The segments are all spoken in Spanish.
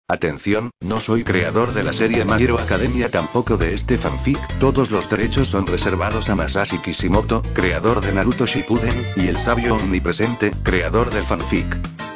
Atención, no soy creador de la serie My Hero Academia, tampoco de este fanfic, todos los derechos son reservados a Masashi Kishimoto, creador de Naruto Shippuden, y el sabio omnipresente, creador del fanfic.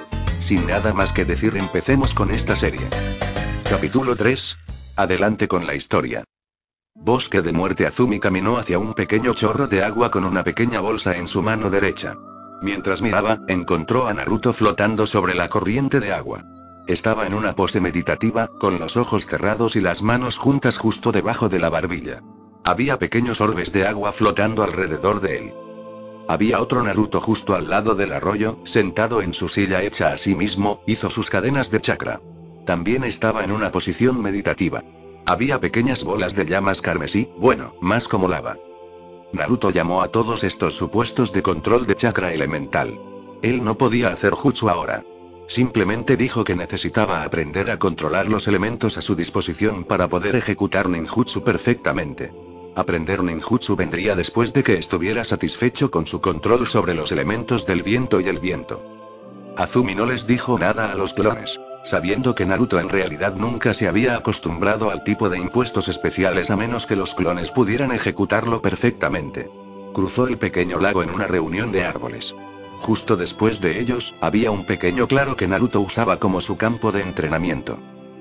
Sin nada más que decir, empecemos con esta serie. Capítulo 3. Adelante con la historia. Bosque de Muerte. Azumi caminó hacia un pequeño chorro de agua con una pequeña bolsa en su mano derecha. Mientras miraba, encontró a Naruto flotando sobre la corriente de agua. Estaba en una pose meditativa, con los ojos cerrados y las manos juntas justo debajo de la barbilla. Había pequeños orbes de agua flotando alrededor de él. Había otro Naruto justo al lado del arroyo, sentado en su silla hecha a sí mismo, hizo sus cadenas de chakra. También estaba en una posición meditativa. Había pequeñas bolas de llamas carmesí, bueno, más como lava. Naruto llamó a todos estos supuestos de control de chakra elemental. Él no podía hacer jutsu ahora. Simplemente dijo que necesitaba aprender a controlar los elementos a su disposición para poder ejecutar ninjutsu perfectamente. Aprender ninjutsu vendría después de que estuviera satisfecho con su control sobre los elementos del viento y el viento. Azumi no les dijo nada a los clones, sabiendo que Naruto en realidad nunca se había acostumbrado al tipo de impuestos especiales a menos que los clones pudieran ejecutarlo perfectamente. Cruzó el pequeño lago en una reunión de árboles. Justo después de ellos, había un pequeño claro que Naruto usaba como su campo de entrenamiento.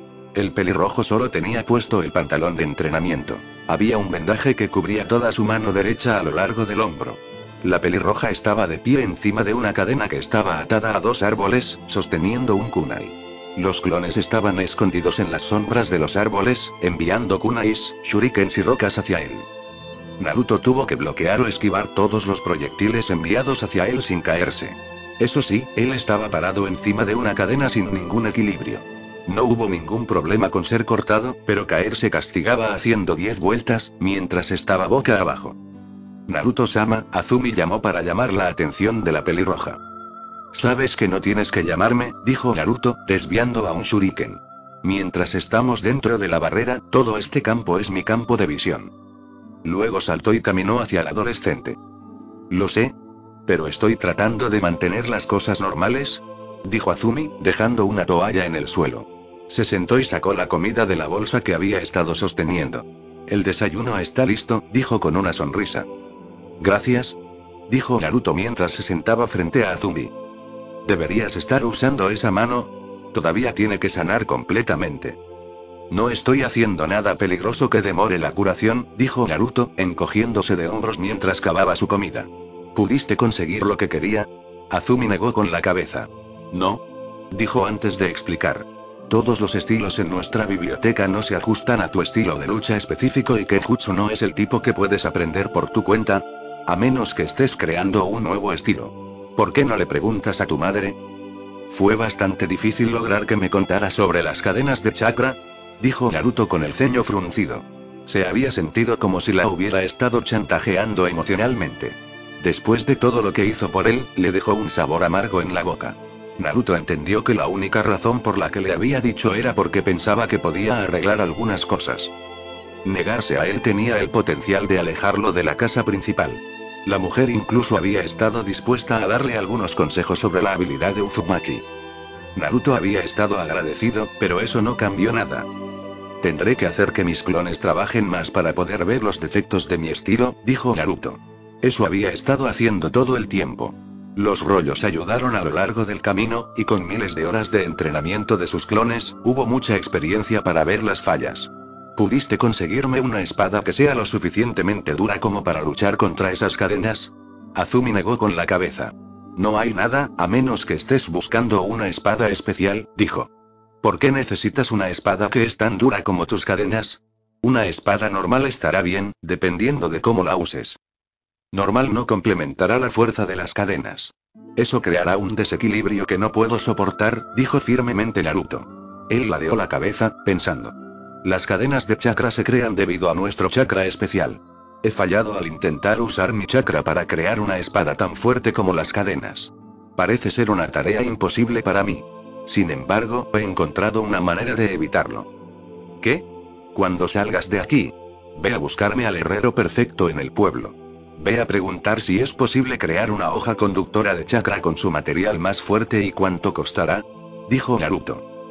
El pelirrojo solo tenía puesto el pantalón de entrenamiento. Había un vendaje que cubría toda su mano derecha a lo largo del hombro. La pelirroja estaba de pie encima de una cadena que estaba atada a dos árboles, sosteniendo un kunai. Los clones estaban escondidos en las sombras de los árboles, enviando kunais, shurikens y rocas hacia él. Naruto tuvo que bloquear o esquivar todos los proyectiles enviados hacia él sin caerse. Eso sí, él estaba parado encima de una cadena sin ningún equilibrio. No hubo ningún problema con ser cortado, pero caerse castigaba haciendo 10 vueltas, mientras estaba boca abajo. Naruto-sama, Azumi llamó para llamar la atención de la pelirroja. «Sabes que no tienes que llamarme», dijo Naruto, desviando a un shuriken. «Mientras estamos dentro de la barrera, todo este campo es mi campo de visión». Luego saltó y caminó hacia el adolescente. «Lo sé. Pero estoy tratando de mantener las cosas normales», dijo Azumi, dejando una toalla en el suelo. Se sentó y sacó la comida de la bolsa que había estado sosteniendo. «El desayuno está listo», dijo con una sonrisa. «Gracias», dijo Naruto mientras se sentaba frente a Azumi. «Deberías estar usando esa mano. Todavía tiene que sanar completamente». «No estoy haciendo nada peligroso que demore la curación», dijo Naruto, encogiéndose de hombros mientras cavaba su comida. «¿Pudiste conseguir lo que quería?» Azumi negó con la cabeza. «No», dijo antes de explicar. «Todos los estilos en nuestra biblioteca no se ajustan a tu estilo de lucha específico y Kenjutsu no es el tipo que puedes aprender por tu cuenta. A menos que estés creando un nuevo estilo. ¿Por qué no le preguntas a tu madre?» «Fue bastante difícil lograr que me contara sobre las cadenas de chakra», dijo Naruto con el ceño fruncido. Se había sentido como si la hubiera estado chantajeando emocionalmente. Después de todo lo que hizo por él, le dejó un sabor amargo en la boca. Naruto entendió que la única razón por la que le había dicho era porque pensaba que podía arreglar algunas cosas. Negarse a él tenía el potencial de alejarlo de la casa principal. La mujer incluso había estado dispuesta a darle algunos consejos sobre la habilidad de Uzumaki. Naruto había estado agradecido, pero eso no cambió nada. «Tendré que hacer que mis clones trabajen más para poder ver los defectos de mi estilo», dijo Naruto. Eso había estado haciendo todo el tiempo. Los rollos ayudaron a lo largo del camino, y con miles de horas de entrenamiento de sus clones, hubo mucha experiencia para ver las fallas. «¿Pudiste conseguirme una espada que sea lo suficientemente dura como para luchar contra esas cadenas?» Azumi negó con la cabeza. «No hay nada, a menos que estés buscando una espada especial», dijo. «¿Por qué necesitas una espada que es tan dura como tus cadenas? Una espada normal estará bien, dependiendo de cómo la uses. Normal no complementará la fuerza de las cadenas. Eso creará un desequilibrio que no puedo soportar», dijo firmemente Naruto. Él ladeó la cabeza, pensando. «Las cadenas de chakra se crean debido a nuestro chakra especial. He fallado al intentar usar mi chakra para crear una espada tan fuerte como las cadenas. Parece ser una tarea imposible para mí. Sin embargo, he encontrado una manera de evitarlo». «¿Qué?» «Cuando salgas de aquí, ve a buscarme al herrero perfecto en el pueblo. Ve a preguntar si es posible crear una hoja conductora de chakra con su material más fuerte y cuánto costará», dijo Naruto.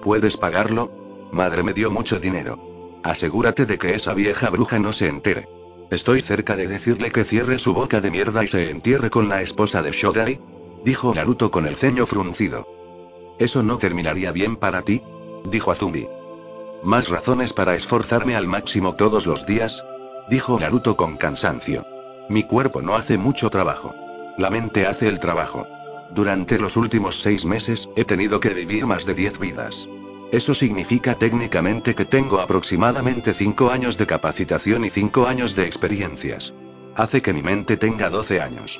puedes pagarlo? Madre me dio mucho dinero. Asegúrate de que esa vieja bruja no se entere. Estoy cerca de decirle que cierre su boca de mierda y se entierre con la esposa de Shodai, dijo Naruto con el ceño fruncido. ¿Eso no terminaría bien para ti?, dijo Azumi. ¿Más razones para esforzarme al máximo todos los días?, dijo Naruto con cansancio. Mi cuerpo no hace mucho trabajo. La mente hace el trabajo. Durante los últimos 6 meses, he tenido que vivir más de 10 vidas. Eso significa técnicamente que tengo aproximadamente 5 años de capacitación y 5 años de experiencias. Hace que mi mente tenga 12 años.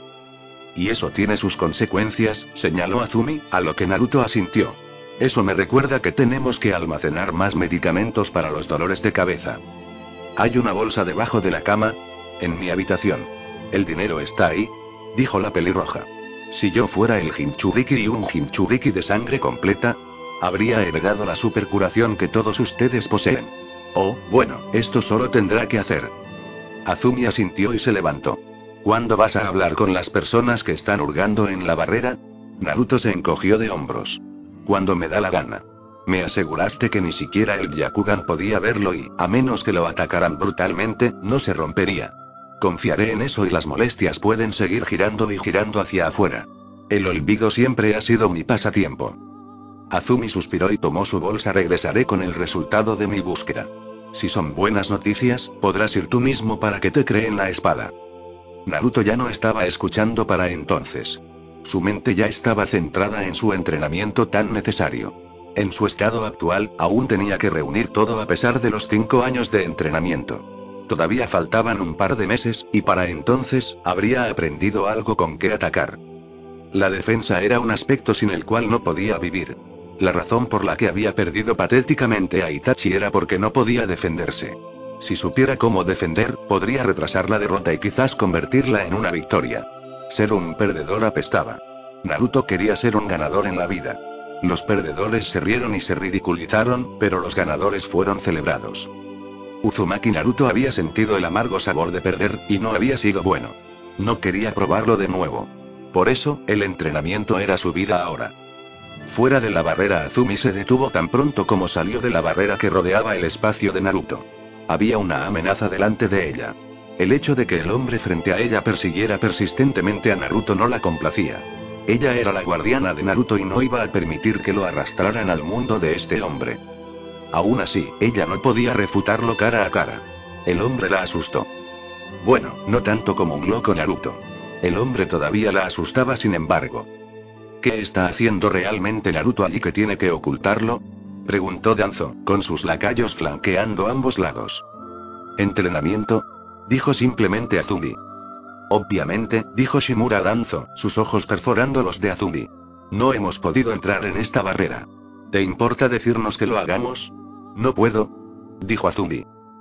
Y eso tiene sus consecuencias, señaló Azumi, a lo que Naruto asintió. Eso me recuerda que tenemos que almacenar más medicamentos para los dolores de cabeza. Hay una bolsa debajo de la cama, en mi habitación. El dinero está ahí, dijo la pelirroja. Si yo fuera el Jinchuriki y un Jinchuriki de sangre completa, habría heredado la supercuración que todos ustedes poseen. Oh, bueno, esto solo tendrá que hacer. Azumi asintió y se levantó. ¿Cuándo vas a hablar con las personas que están hurgando en la barrera? Naruto se encogió de hombros. Cuando me da la gana. Me aseguraste que ni siquiera el Byakugan podía verlo y, a menos que lo atacaran brutalmente, no se rompería. Confiaré en eso y las molestias pueden seguir girando y girando hacia afuera. El olvido siempre ha sido mi pasatiempo. Azumi suspiró y tomó su bolsa. Regresaré con el resultado de mi búsqueda. Si son buenas noticias, podrás ir tú mismo para que te creen la espada. Naruto ya no estaba escuchando para entonces. Su mente ya estaba centrada en su entrenamiento tan necesario. En su estado actual, aún tenía que reunir todo a pesar de los 5 años de entrenamiento. Todavía faltaban un par de meses, y para entonces, habría aprendido algo con qué atacar. La defensa era un aspecto sin el cual no podía vivir. La razón por la que había perdido patéticamente a Itachi era porque no podía defenderse. Si supiera cómo defender, podría retrasar la derrota y quizás convertirla en una victoria. Ser un perdedor apestaba. Naruto quería ser un ganador en la vida. Los perdedores se rieron y se ridiculizaron, pero los ganadores fueron celebrados. Uzumaki Naruto había sentido el amargo sabor de perder, y no había sido bueno. No quería probarlo de nuevo. Por eso, el entrenamiento era su vida ahora. Fuera de la barrera, Azumi se detuvo tan pronto como salió de la barrera que rodeaba el espacio de Naruto. Había una amenaza delante de ella. El hecho de que el hombre frente a ella persiguiera persistentemente a Naruto no la complacía. Ella era la guardiana de Naruto y no iba a permitir que lo arrastraran al mundo de este hombre. Aún así, ella no podía refutarlo cara a cara. El hombre la asustó. Bueno, no tanto como un loco Naruto. El hombre todavía la asustaba sin embargo. ¿Qué está haciendo realmente Naruto allí que tiene que ocultarlo?, preguntó Danzo, con sus lacayos flanqueando ambos lados. ¿Entrenamiento?, dijo simplemente Azumi. Obviamente, dijo Shimura Danzo, sus ojos perforando los de Azumi. No hemos podido entrar en esta barrera. ¿Te importa decirnos que lo hagamos? No puedo, dijo Azumi.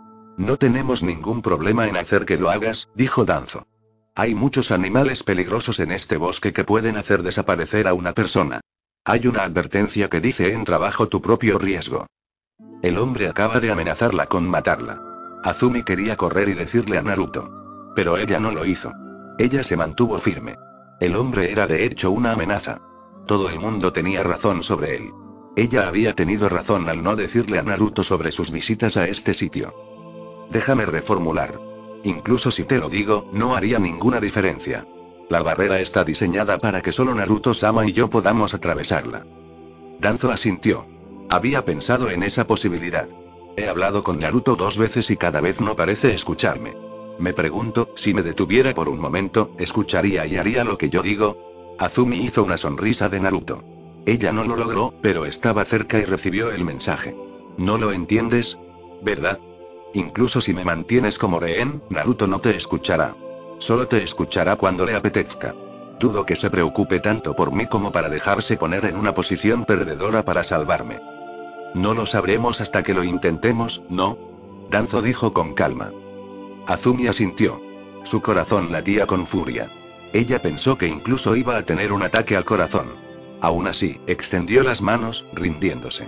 No tenemos ningún problema en hacer que lo hagas, dijo Danzo. Hay muchos animales peligrosos en este bosque que pueden hacer desaparecer a una persona. Hay una advertencia que dice entra bajo tu propio riesgo. El hombre acaba de amenazarla con matarla. Azumi quería correr y decirle a Naruto. Pero ella no lo hizo. Ella se mantuvo firme. El hombre era de hecho una amenaza. Todo el mundo tenía razón sobre él. Ella había tenido razón al no decirle a Naruto sobre sus visitas a este sitio. Déjame reformular. Incluso si te lo digo, no haría ninguna diferencia. La barrera está diseñada para que solo Naruto-sama y yo podamos atravesarla. Danzo asintió. Había pensado en esa posibilidad. He hablado con Naruto 2 veces y cada vez no parece escucharme. Me pregunto, si me detuviera por un momento, ¿escucharía y haría lo que yo digo? Azumi hizo una sonrisa de Naruto. Ella no lo logró, pero estaba cerca y recibió el mensaje. ¿No lo entiendes? ¿Verdad? Incluso si me mantienes como rehén, Naruto no te escuchará. Solo te escuchará cuando le apetezca. Dudo que se preocupe tanto por mí como para dejarse poner en una posición perdedora para salvarme. No lo sabremos hasta que lo intentemos, ¿no? Danzo dijo con calma. Azumi asintió. Su corazón latía con furia. Ella pensó que incluso iba a tener un ataque al corazón. Aún así, extendió las manos, rindiéndose.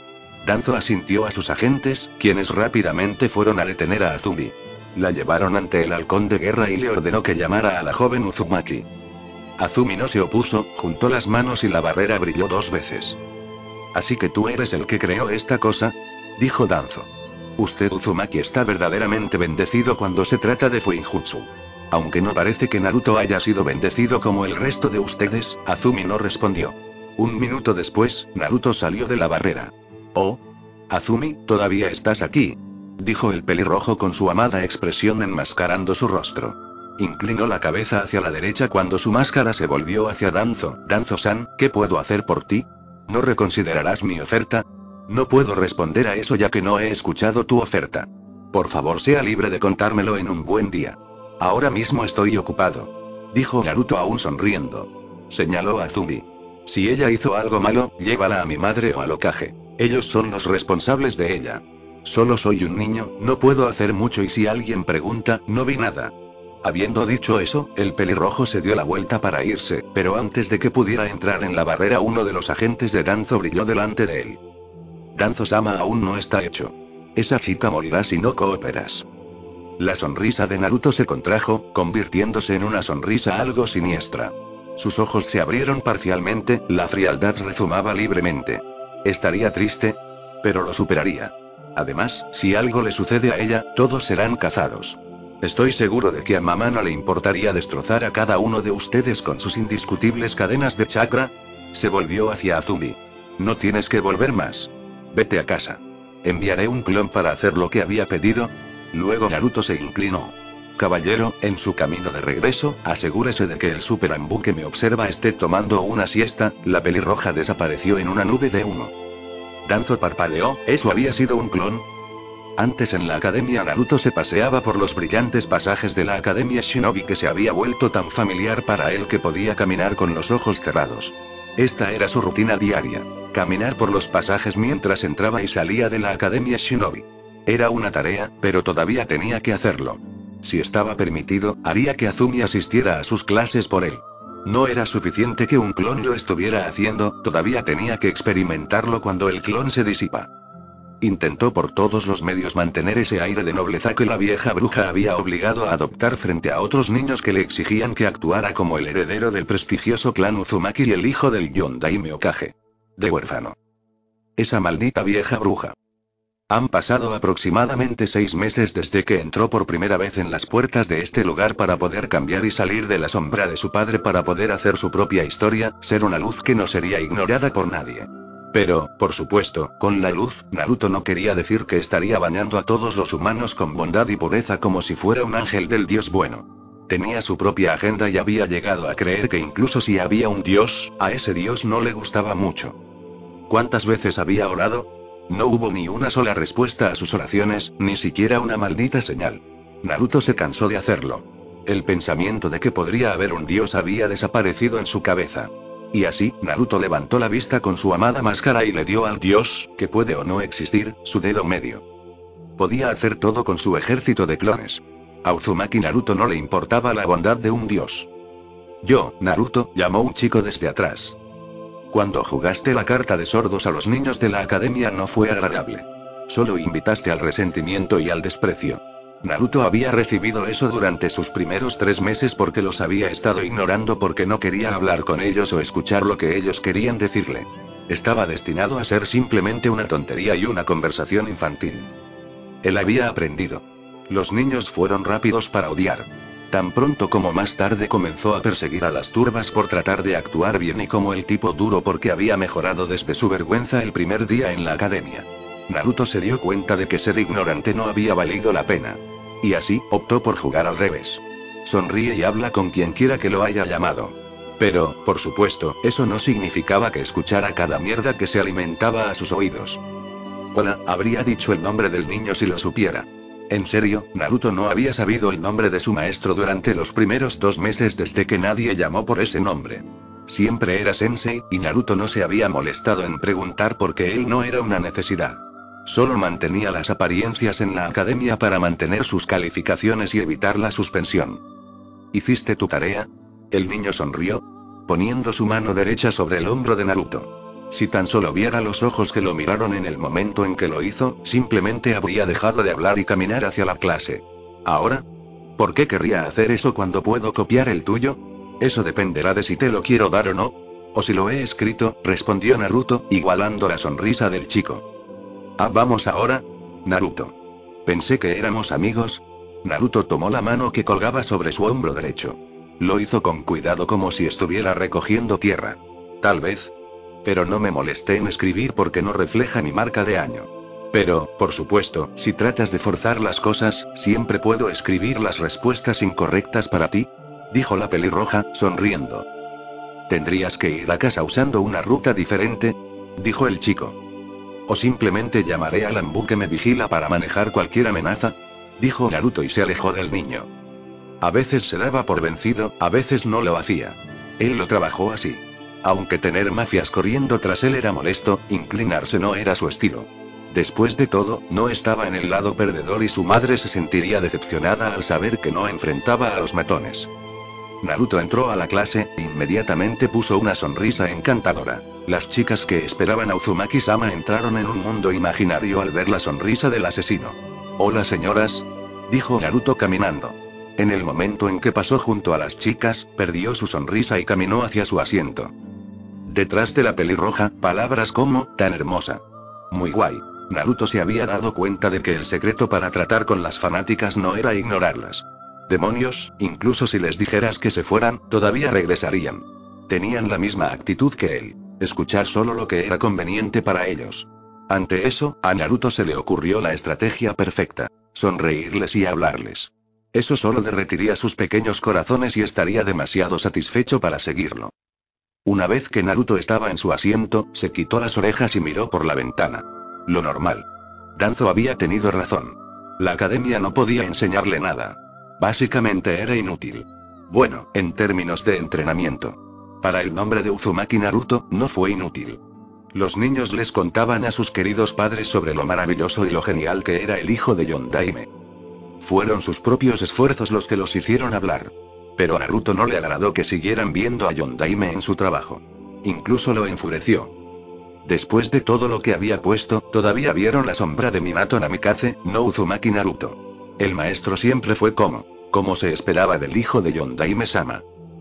Danzo asintió a sus agentes, quienes rápidamente fueron a detener a Azumi. La llevaron ante el halcón de guerra y le ordenó que llamara a la joven Uzumaki. Azumi no se opuso, juntó las manos y la barrera brilló 2 veces. Así que tú eres el que creó esta cosa, dijo Danzo. Usted Uzumaki está verdaderamente bendecido cuando se trata de Fuinjutsu. Aunque no parece que Naruto haya sido bendecido como el resto de ustedes, Azumi no respondió. Un minuto después, Naruto salió de la barrera. Oh. Azumi, ¿todavía estás aquí?, dijo el pelirrojo con su amada expresión enmascarando su rostro. Inclinó la cabeza hacia la derecha cuando su máscara se volvió hacia Danzo. Danzo-san, ¿qué puedo hacer por ti? ¿No reconsiderarás mi oferta? No puedo responder a eso ya que no he escuchado tu oferta. Por favor, sea libre de contármelo en un buen día. Ahora mismo estoy ocupado, dijo Naruto aún sonriendo. Señaló a Azumi. Si ella hizo algo malo, llévala a mi madre o al Hokage. Ellos son los responsables de ella. Solo soy un niño, no puedo hacer mucho y si alguien pregunta, no vi nada. Habiendo dicho eso, el pelirrojo se dio la vuelta para irse, pero antes de que pudiera entrar en la barrera uno de los agentes de Danzo brilló delante de él. Danzo-sama aún no está hecho. Esa chica morirá si no cooperas. La sonrisa de Naruto se contrajo, convirtiéndose en una sonrisa algo siniestra. Sus ojos se abrieron parcialmente, la frialdad rezumaba libremente. Estaría triste, pero lo superaría. Además, si algo le sucede a ella, todos serán cazados. Estoy seguro de que a mamá no le importaría destrozar a cada uno de ustedes con sus indiscutibles cadenas de chakra. Se volvió hacia Azumi. No tienes que volver más. Vete a casa. Enviaré un clon para hacer lo que había pedido. Luego Naruto se inclinó. Caballero, en su camino de regreso, asegúrese de que el Super Ambu que me observa esté tomando una siesta. La pelirroja desapareció en una nube de humo. Danzo parpadeó, ¿eso había sido un clon? Antes en la academia Naruto se paseaba por los brillantes pasajes de la academia Shinobi que se había vuelto tan familiar para él que podía caminar con los ojos cerrados. Esta era su rutina diaria. Caminar por los pasajes mientras entraba y salía de la academia Shinobi. Era una tarea, pero todavía tenía que hacerlo. Si estaba permitido, haría que Azumi asistiera a sus clases por él. No era suficiente que un clon lo estuviera haciendo, todavía tenía que experimentarlo cuando el clon se disipa. Intentó por todos los medios mantener ese aire de nobleza que la vieja bruja había obligado a adoptar frente a otros niños que le exigían que actuara como el heredero del prestigioso clan Uzumaki y el hijo del Yondaime Hokage. De huérfano. Esa maldita vieja bruja. Han pasado aproximadamente 6 meses desde que entró por primera vez en las puertas de este lugar para poder cambiar y salir de la sombra de su padre para poder hacer su propia historia, ser una luz que no sería ignorada por nadie. Pero, por supuesto, con la luz, Naruto no quería decir que estaría bañando a todos los humanos con bondad y pureza como si fuera un ángel del dios bueno. Tenía su propia agenda y había llegado a creer que incluso si había un dios, a ese dios no le gustaba mucho. ¿Cuántas veces había orado? No hubo ni una sola respuesta a sus oraciones, ni siquiera una maldita señal. Naruto se cansó de hacerlo. El pensamiento de que podría haber un dios había desaparecido en su cabeza. Y así, Naruto levantó la vista con su amada máscara y le dio al dios, que puede o no existir, su dedo medio. Podía hacer todo con su ejército de clones. A Uzumaki Naruto no le importaba la bondad de un dios. Yo, Naruto, llamó un chico desde atrás. Cuando jugaste la carta de sordos a los niños de la academia no fue agradable. Solo invitaste al resentimiento y al desprecio. Naruto había recibido eso durante sus primeros 3 meses porque los había estado ignorando porque no quería hablar con ellos o escuchar lo que ellos querían decirle. Estaba destinado a ser simplemente una tontería y una conversación infantil. Él había aprendido. Los niños fueron rápidos para odiar. Tan pronto como más tarde comenzó a perseguir a las turbas por tratar de actuar bien y como el tipo duro porque había mejorado desde su vergüenza el primer día en la academia. Naruto se dio cuenta de que ser ignorante no había valido la pena. Y así, optó por jugar al revés. Sonríe y habla con quien quiera que lo haya llamado. Pero, por supuesto, eso no significaba que escuchara cada mierda que se alimentaba a sus oídos. Hola, habría dicho el nombre del niño si lo supiera. En serio, Naruto no había sabido el nombre de su maestro durante los primeros 2 meses desde que nadie llamó por ese nombre. Siempre era Sensei, y Naruto no se había molestado en preguntar porque él no era una necesidad. Solo mantenía las apariencias en la academia para mantener sus calificaciones y evitar la suspensión. ¿Hiciste tu tarea? El niño sonrió, poniendo su mano derecha sobre el hombro de Naruto. Si tan solo viera los ojos que lo miraron en el momento en que lo hizo, simplemente habría dejado de hablar y caminar hacia la clase. ¿Ahora? ¿Por qué querría hacer eso cuando puedo copiar el tuyo? Eso dependerá de si te lo quiero dar o no. O si lo he escrito, respondió Naruto, igualando la sonrisa del chico. Ah, vamos ahora. Naruto. Pensé que éramos amigos. Naruto tomó la mano que colgaba sobre su hombro derecho. Lo hizo con cuidado como si estuviera recogiendo tierra. Tal vez. Pero no me molesté en escribir porque no refleja mi marca de año. Pero, por supuesto, si tratas de forzar las cosas, siempre puedo escribir las respuestas incorrectas para ti, dijo la pelirroja, sonriendo. ¿Tendrías que ir a casa usando una ruta diferente?, dijo el chico. O simplemente llamaré al Ambu que me vigila para manejar cualquier amenaza, dijo Naruto y se alejó del niño. A veces se daba por vencido, a veces no lo hacía. Él lo trabajó así. Aunque tener mafias corriendo tras él era molesto, inclinarse no era su estilo. Después de todo, no estaba en el lado perdedor y su madre se sentiría decepcionada al saber que no enfrentaba a los matones. Naruto entró a la clase, e inmediatamente puso una sonrisa encantadora. Las chicas que esperaban a Uzumaki-sama entraron en un mundo imaginario al ver la sonrisa del asesino. Hola señoras, dijo Naruto caminando. En el momento en que pasó junto a las chicas, perdió su sonrisa y caminó hacia su asiento. Detrás de la pelirroja, palabras como, tan hermosa. Muy guay. Naruto se había dado cuenta de que el secreto para tratar con las fanáticas no era ignorarlas. Demonios, incluso si les dijeras que se fueran, todavía regresarían. Tenían la misma actitud que él, escuchar solo lo que era conveniente para ellos. Ante eso, a Naruto se le ocurrió la estrategia perfecta: sonreírles y hablarles. Eso solo derretiría sus pequeños corazones y estaría demasiado satisfecho para seguirlo. Una vez que Naruto estaba en su asiento, se quitó las orejas y miró por la ventana. Lo normal. Danzo había tenido razón. La academia no podía enseñarle nada. Básicamente era inútil. Bueno, en términos de entrenamiento. Para el nombre de Uzumaki Naruto, no fue inútil. Los niños les contaban a sus queridos padres sobre lo maravilloso y lo genial que era el hijo de Yondaime. Fueron sus propios esfuerzos los que los hicieron hablar. Pero a Naruto no le agradó que siguieran viendo a Yondaime en su trabajo. Incluso lo enfureció. Después de todo lo que había puesto, todavía vieron la sombra de Minato Namikaze, no Uzumaki Naruto. El maestro siempre fue como se esperaba del hijo de Yondaime-sama.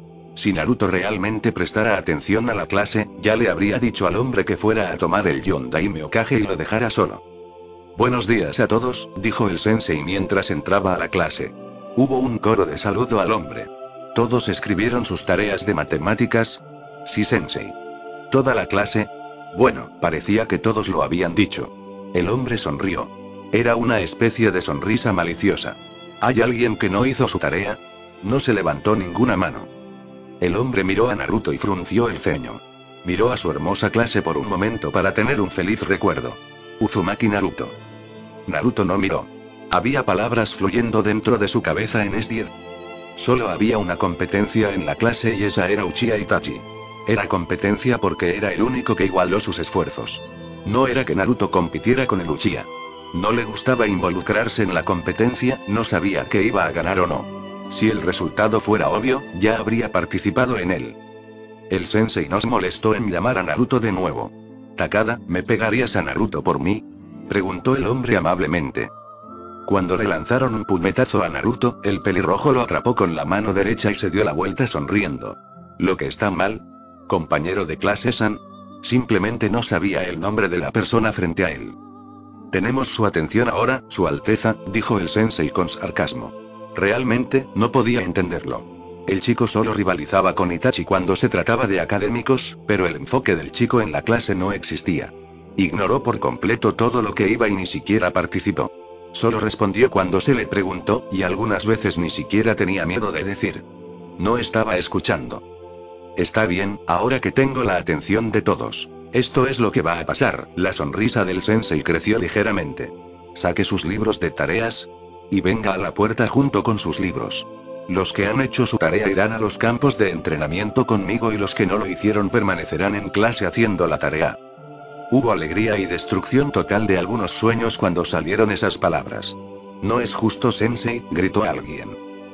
Si Naruto realmente prestara atención a la clase, ya le habría dicho al hombre que fuera a tomar el Yondaime Hokage y lo dejara solo. Buenos días a todos, dijo el sensei mientras entraba a la clase. Hubo un coro de saludo al hombre. ¿Todos escribieron sus tareas de matemáticas? Sí, sensei. ¿Toda la clase? Bueno, parecía que todos lo habían dicho. El hombre sonrió. Era una especie de sonrisa maliciosa. ¿Hay alguien que no hizo su tarea? No se levantó ninguna mano. El hombre miró a Naruto y frunció el ceño. Miró a su hermosa clase por un momento para tener un feliz recuerdo. Uzumaki Naruto. Naruto no miró. Había palabras fluyendo dentro de su cabeza en S10. Solo había una competencia en la clase y esa era Uchiha Itachi. Era competencia porque era el único que igualó sus esfuerzos. No era que Naruto compitiera con el Uchiha. No le gustaba involucrarse en la competencia, no sabía que iba a ganar o no. Si el resultado fuera obvio, ya habría participado en él. El sensei nos molestó en llamar a Naruto de nuevo. Takada, ¿me pegarías a Naruto por mí?, preguntó el hombre amablemente. Cuando le lanzaron un puñetazo a Naruto, el pelirrojo lo atrapó con la mano derecha y se dio la vuelta sonriendo. ¿Lo que está mal? Compañero de clase San. Simplemente no sabía el nombre de la persona frente a él. Tenemos su atención ahora, Su Alteza, dijo el sensei con sarcasmo. Realmente, no podía entenderlo. El chico solo rivalizaba con Itachi cuando se trataba de académicos, pero el enfoque del chico en la clase no existía. Ignoró por completo todo lo que iba y ni siquiera participó. Solo respondió cuando se le preguntó, y algunas veces ni siquiera tenía miedo de decir. No estaba escuchando. Está bien, ahora que tengo la atención de todos. Esto es lo que va a pasar. La sonrisa del sensei creció ligeramente. Saque sus libros de tareas y venga a la puerta junto con sus libros. Los que han hecho su tarea irán a los campos de entrenamiento conmigo y los que no lo hicieron permanecerán en clase haciendo la tarea. Hubo alegría y destrucción total de algunos sueños cuando salieron esas palabras. No es justo, sensei, gritó alguien.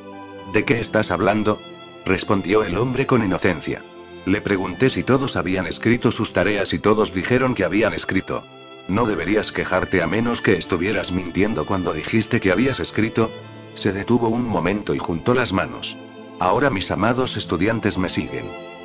¿De qué estás hablando?, respondió el hombre con inocencia. Le pregunté si todos habían escrito sus tareas y todos dijeron que habían escrito. ¿No deberías quejarte a menos que estuvieras mintiendo cuando dijiste que habías escrito? Se detuvo un momento y juntó las manos. Ahora mis amados estudiantes me siguen.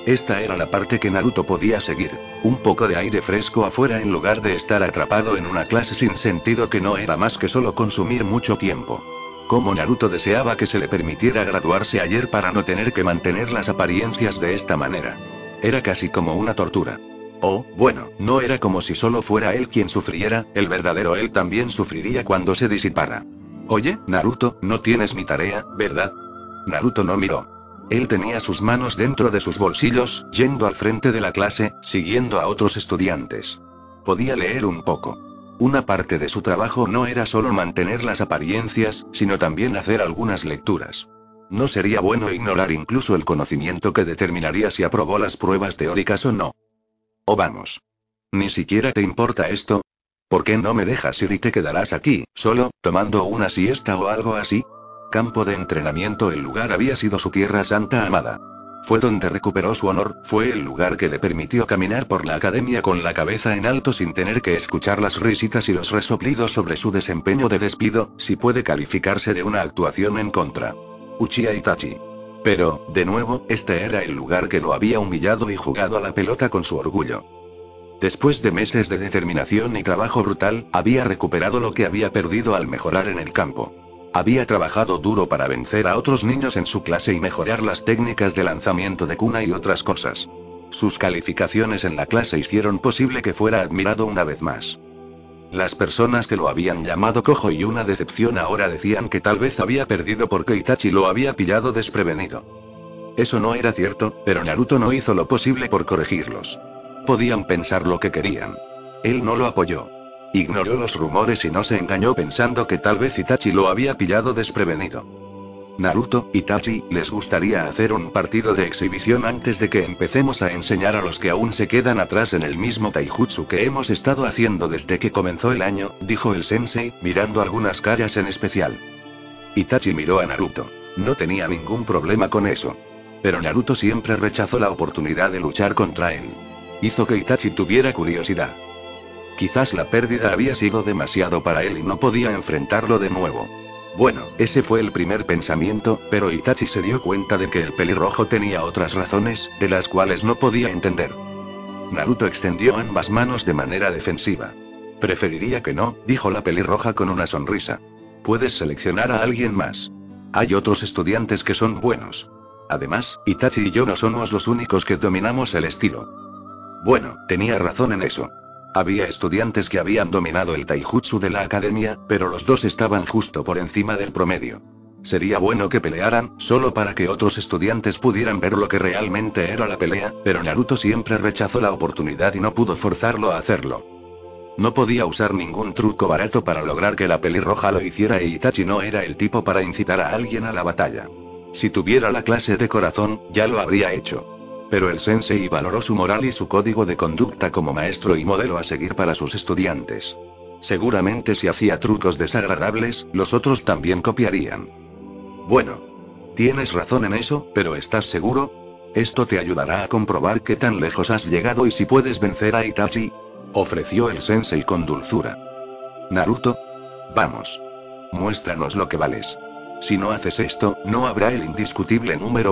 Esta era la parte que Naruto podía seguir. Un poco de aire fresco afuera en lugar de estar atrapado en una clase sin sentido que no era más que solo consumir mucho tiempo. Como Naruto deseaba que se le permitiera graduarse ayer para no tener que mantener las apariencias de esta manera. Era casi como una tortura. Oh, bueno, no era como si solo fuera él quien sufriera, el verdadero él también sufriría cuando se disipara. Oye, Naruto, no tienes mi tarea, ¿verdad? Naruto no miró. Él tenía sus manos dentro de sus bolsillos, yendo al frente de la clase, siguiendo a otros estudiantes. Podía leer un poco. Una parte de su trabajo no era solo mantener las apariencias, sino también hacer algunas lecturas. No sería bueno ignorar incluso el conocimiento que determinaría si aprobó las pruebas teóricas o no. Oh, vamos. ¿Ni siquiera te importa esto? ¿Por qué no me dejas ir y te quedarás aquí, solo, tomando una siesta o algo así? Campo de entrenamiento. El lugar había sido su tierra santa amada. Fue donde recuperó su honor, fue el lugar que le permitió caminar por la academia con la cabeza en alto sin tener que escuchar las risitas y los resoplidos sobre su desempeño de despido, si puede calificarse de una actuación en contra. Uchiha Itachi. Pero, de nuevo, este era el lugar que lo había humillado y jugado a la pelota con su orgullo. Después de meses de determinación y trabajo brutal, había recuperado lo que había perdido al mejorar en el campo. Había trabajado duro para vencer a otros niños en su clase y mejorar las técnicas de lanzamiento de cuna y otras cosas. Sus calificaciones en la clase hicieron posible que fuera admirado una vez más. Las personas que lo habían llamado cojo y una decepción ahora decían que tal vez había perdido porque Itachi lo había pillado desprevenido. Eso no era cierto, pero Naruto no hizo lo posible por corregirlos. Podían pensar lo que querían. Él no lo apoyó. Ignoró los rumores y no se engañó pensando que tal vez Itachi lo había pillado desprevenido. Naruto, Itachi, ¿les gustaría hacer un partido de exhibición antes de que empecemos a enseñar a los que aún se quedan atrás en el mismo taijutsu que hemos estado haciendo desde que comenzó el año? Dijo el sensei, mirando algunas caras en especial. Itachi miró a Naruto. No tenía ningún problema con eso. Pero Naruto siempre rechazó la oportunidad de luchar contra él. Hizo que Itachi tuviera curiosidad. Quizás la pérdida había sido demasiado para él y no podía enfrentarlo de nuevo. Bueno, ese fue el primer pensamiento, pero Itachi se dio cuenta de que el pelirrojo tenía otras razones, de las cuales no podía entender. Naruto extendió ambas manos de manera defensiva. Preferiría que no, dijo la pelirroja con una sonrisa. Puedes seleccionar a alguien más. Hay otros estudiantes que son buenos. Además, Itachi y yo no somos los únicos que dominamos el estilo. Bueno, tenía razón en eso. Había estudiantes que habían dominado el taijutsu de la academia, pero los dos estaban justo por encima del promedio. Sería bueno que pelearan, solo para que otros estudiantes pudieran ver lo que realmente era la pelea, pero Naruto siempre rechazó la oportunidad y no pudo forzarlo a hacerlo. No podía usar ningún truco barato para lograr que la pelirroja lo hiciera e Itachi no era el tipo para incitar a alguien a la batalla. Si tuviera la clase de corazón, ya lo habría hecho. Pero el sensei valoró su moral y su código de conducta como maestro y modelo a seguir para sus estudiantes. Seguramente si hacía trucos desagradables, los otros también copiarían. Bueno. Tienes razón en eso, pero ¿estás seguro? Esto te ayudará a comprobar qué tan lejos has llegado y si puedes vencer a Itachi. Ofreció el sensei con dulzura. Naruto. Vamos. Muéstranos lo que vales. Si no haces esto, no habrá el indiscutible número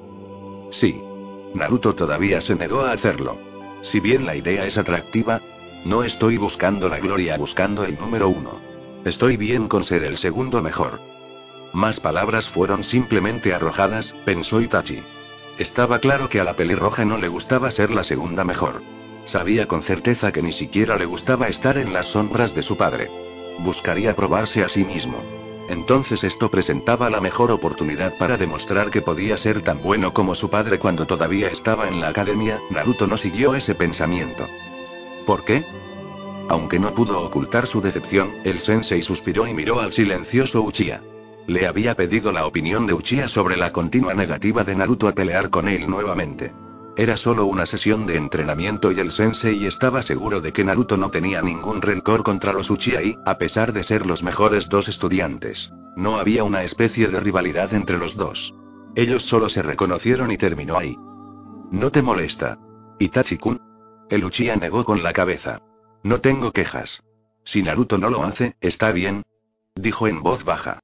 1. Sí. Naruto todavía se negó a hacerlo. Si bien la idea es atractiva, no estoy buscando la gloria buscando el número 1. Estoy bien con ser el segundo mejor. Más palabras fueron simplemente arrojadas, pensó Itachi. Estaba claro que a la pelirroja no le gustaba ser la segunda mejor. Sabía con certeza que ni siquiera le gustaba estar en las sombras de su padre. Buscaría probarse a sí mismo. Entonces esto presentaba la mejor oportunidad para demostrar que podía ser tan bueno como su padre cuando todavía estaba en la academia. Naruto no siguió ese pensamiento. ¿Por qué? Aunque no pudo ocultar su decepción, el sensei suspiró y miró al silencioso Uchiha. Le había pedido la opinión de Uchiha sobre la continua negativa de Naruto a pelear con él nuevamente. Era solo una sesión de entrenamiento y el sensei estaba seguro de que Naruto no tenía ningún rencor contra los Uchiha y, a pesar de ser los mejores dos estudiantes, no había una especie de rivalidad entre los dos. Ellos solo se reconocieron y terminó ahí. ¿No te molesta, Itachi-kun? El Uchiha negó con la cabeza. No tengo quejas. Si Naruto no lo hace, está bien, dijo en voz baja.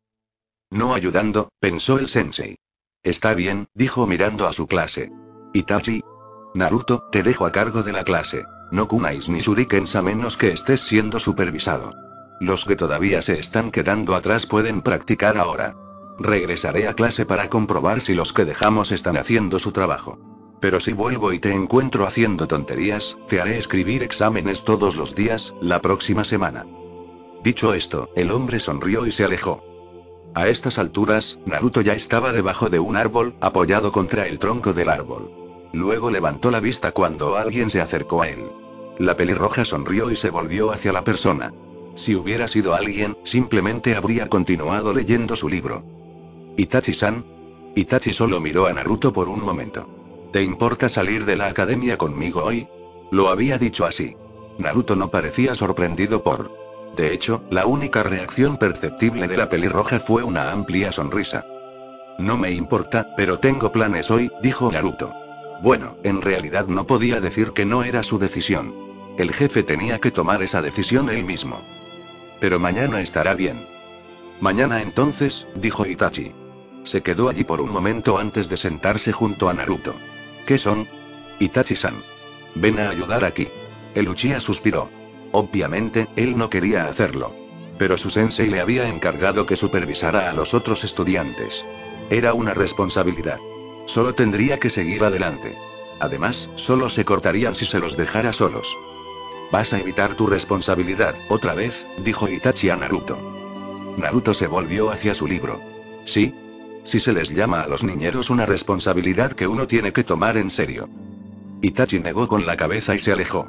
No ayudando, pensó el sensei. Está bien, dijo mirando a su clase. Itachi. Naruto, te dejo a cargo de la clase. No kunais ni shurikens a menos que estés siendo supervisado. Los que todavía se están quedando atrás pueden practicar ahora. Regresaré a clase para comprobar si los que dejamos están haciendo su trabajo. Pero si vuelvo y te encuentro haciendo tonterías, te haré escribir exámenes todos los días, la próxima semana. Dicho esto, el hombre sonrió y se alejó. A estas alturas, Naruto ya estaba debajo de un árbol, apoyado contra el tronco del árbol. Luego levantó la vista cuando alguien se acercó a él. La pelirroja sonrió y se volvió hacia la persona. Si hubiera sido alguien, simplemente habría continuado leyendo su libro. Itachi-san. Itachi solo miró a Naruto por un momento. ¿Te importa salir de la academia conmigo hoy? Lo había dicho así. Naruto no parecía sorprendido por... De hecho, la única reacción perceptible de la pelirroja fue una amplia sonrisa. No me importa, pero tengo planes hoy, dijo Naruto. Bueno, en realidad no podía decir que no era su decisión. El jefe tenía que tomar esa decisión él mismo. Pero mañana estará bien. Mañana entonces, dijo Itachi. Se quedó allí por un momento antes de sentarse junto a Naruto. ¿Qué son? Itachi-san. Ven a ayudar aquí. El Uchiha suspiró. Obviamente, él no quería hacerlo. Pero su sensei le había encargado que supervisara a los otros estudiantes. Era una responsabilidad. Solo tendría que seguir adelante. Además, solo se cortarían si se los dejara solos. Vas a evitar tu responsabilidad, otra vez, dijo Itachi a Naruto. Naruto se volvió hacia su libro. ¿Sí? Si se les llama a los niñeros una responsabilidad que uno tiene que tomar en serio. Itachi negó con la cabeza y se alejó.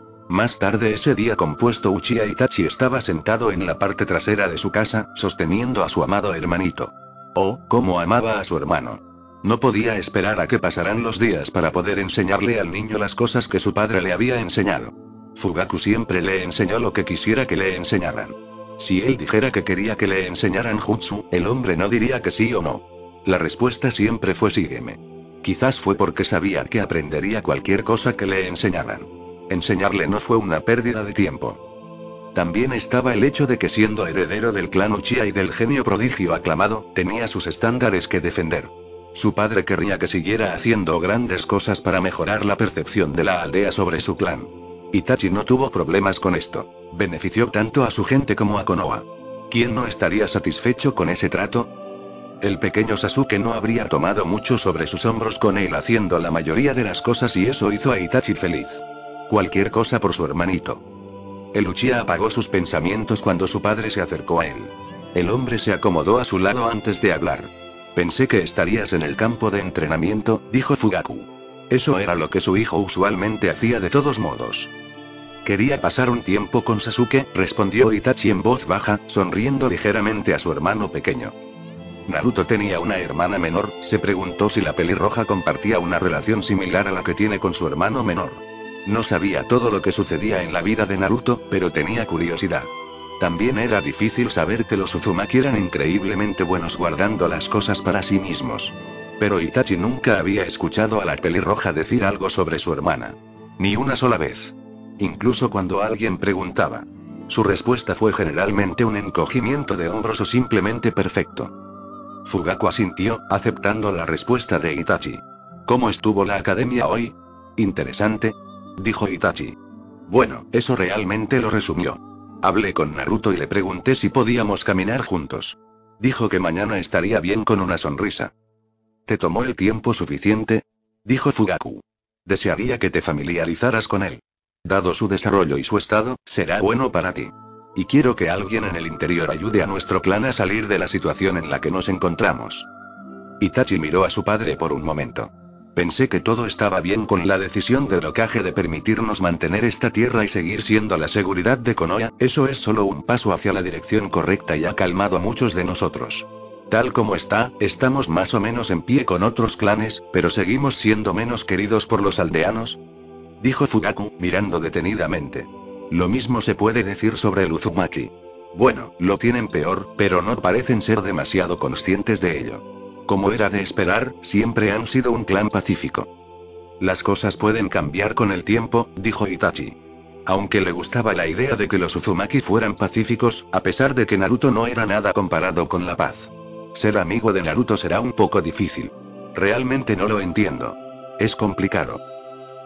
Más tarde ese día compuesto Uchiha Itachi estaba sentado en la parte trasera de su casa, sosteniendo a su amado hermanito. Oh, cómo amaba a su hermano. No podía esperar a que pasaran los días para poder enseñarle al niño las cosas que su padre le había enseñado. Fugaku siempre le enseñó lo que quisiera que le enseñaran. Si él dijera que quería que le enseñaran jutsu, el hombre no diría que sí o no. La respuesta siempre fue sígueme. Quizás fue porque sabía que aprendería cualquier cosa que le enseñaran. Enseñarle no fue una pérdida de tiempo. También estaba el hecho de que siendo heredero del clan Uchiha y del genio prodigio aclamado, tenía sus estándares que defender. Su padre querría que siguiera haciendo grandes cosas para mejorar la percepción de la aldea sobre su clan. Itachi no tuvo problemas con esto. Benefició tanto a su gente como a Konoha. ¿Quién no estaría satisfecho con ese trato? El pequeño Sasuke no habría tomado mucho sobre sus hombros con él haciendo la mayoría de las cosas y eso hizo a Itachi feliz. Cualquier cosa por su hermanito. El Uchiha apagó sus pensamientos cuando su padre se acercó a él. El hombre se acomodó a su lado antes de hablar. Pensé que estarías en el campo de entrenamiento, dijo Fugaku. Eso era lo que su hijo usualmente hacía de todos modos. Quería pasar un tiempo con Sasuke, respondió Itachi en voz baja, sonriendo ligeramente a su hermano pequeño. Naruto tenía una hermana menor, se preguntó si la pelirroja compartía una relación similar a la que tiene con su hermano menor. No sabía todo lo que sucedía en la vida de Naruto, pero tenía curiosidad. También era difícil saber que los Uzumaki eran increíblemente buenos guardando las cosas para sí mismos. Pero Itachi nunca había escuchado a la pelirroja decir algo sobre su hermana. Ni una sola vez. Incluso cuando alguien preguntaba. Su respuesta fue generalmente un encogimiento de hombros o simplemente perfecto. Fugaku asintió, aceptando la respuesta de Itachi. ¿Cómo estuvo la academia hoy? Interesante, dijo Itachi. Bueno, eso realmente lo resumió. Hablé con Naruto y le pregunté si podíamos caminar juntos. Dijo que mañana estaría bien con una sonrisa. ¿Te tomó el tiempo suficiente? Dijo Fugaku. Desearía que te familiarizaras con él. Dado su desarrollo y su estado, será bueno para ti. Y quiero que alguien en el interior ayude a nuestro clan a salir de la situación en la que nos encontramos. Itachi miró a su padre por un momento. Pensé que todo estaba bien con la decisión del Hokage de permitirnos mantener esta tierra y seguir siendo la seguridad de Konoha, eso es solo un paso hacia la dirección correcta y ha calmado a muchos de nosotros. Tal como está, estamos más o menos en pie con otros clanes, pero seguimos siendo menos queridos por los aldeanos. Dijo Fugaku, mirando detenidamente. Lo mismo se puede decir sobre el Uzumaki. Bueno, lo tienen peor, pero no parecen ser demasiado conscientes de ello. Como era de esperar, siempre han sido un clan pacífico. Las cosas pueden cambiar con el tiempo, dijo Itachi. Aunque le gustaba la idea de que los Uzumaki fueran pacíficos, a pesar de que Naruto no era nada comparado con la paz. Ser amigo de Naruto será un poco difícil. Realmente no lo entiendo. Es complicado.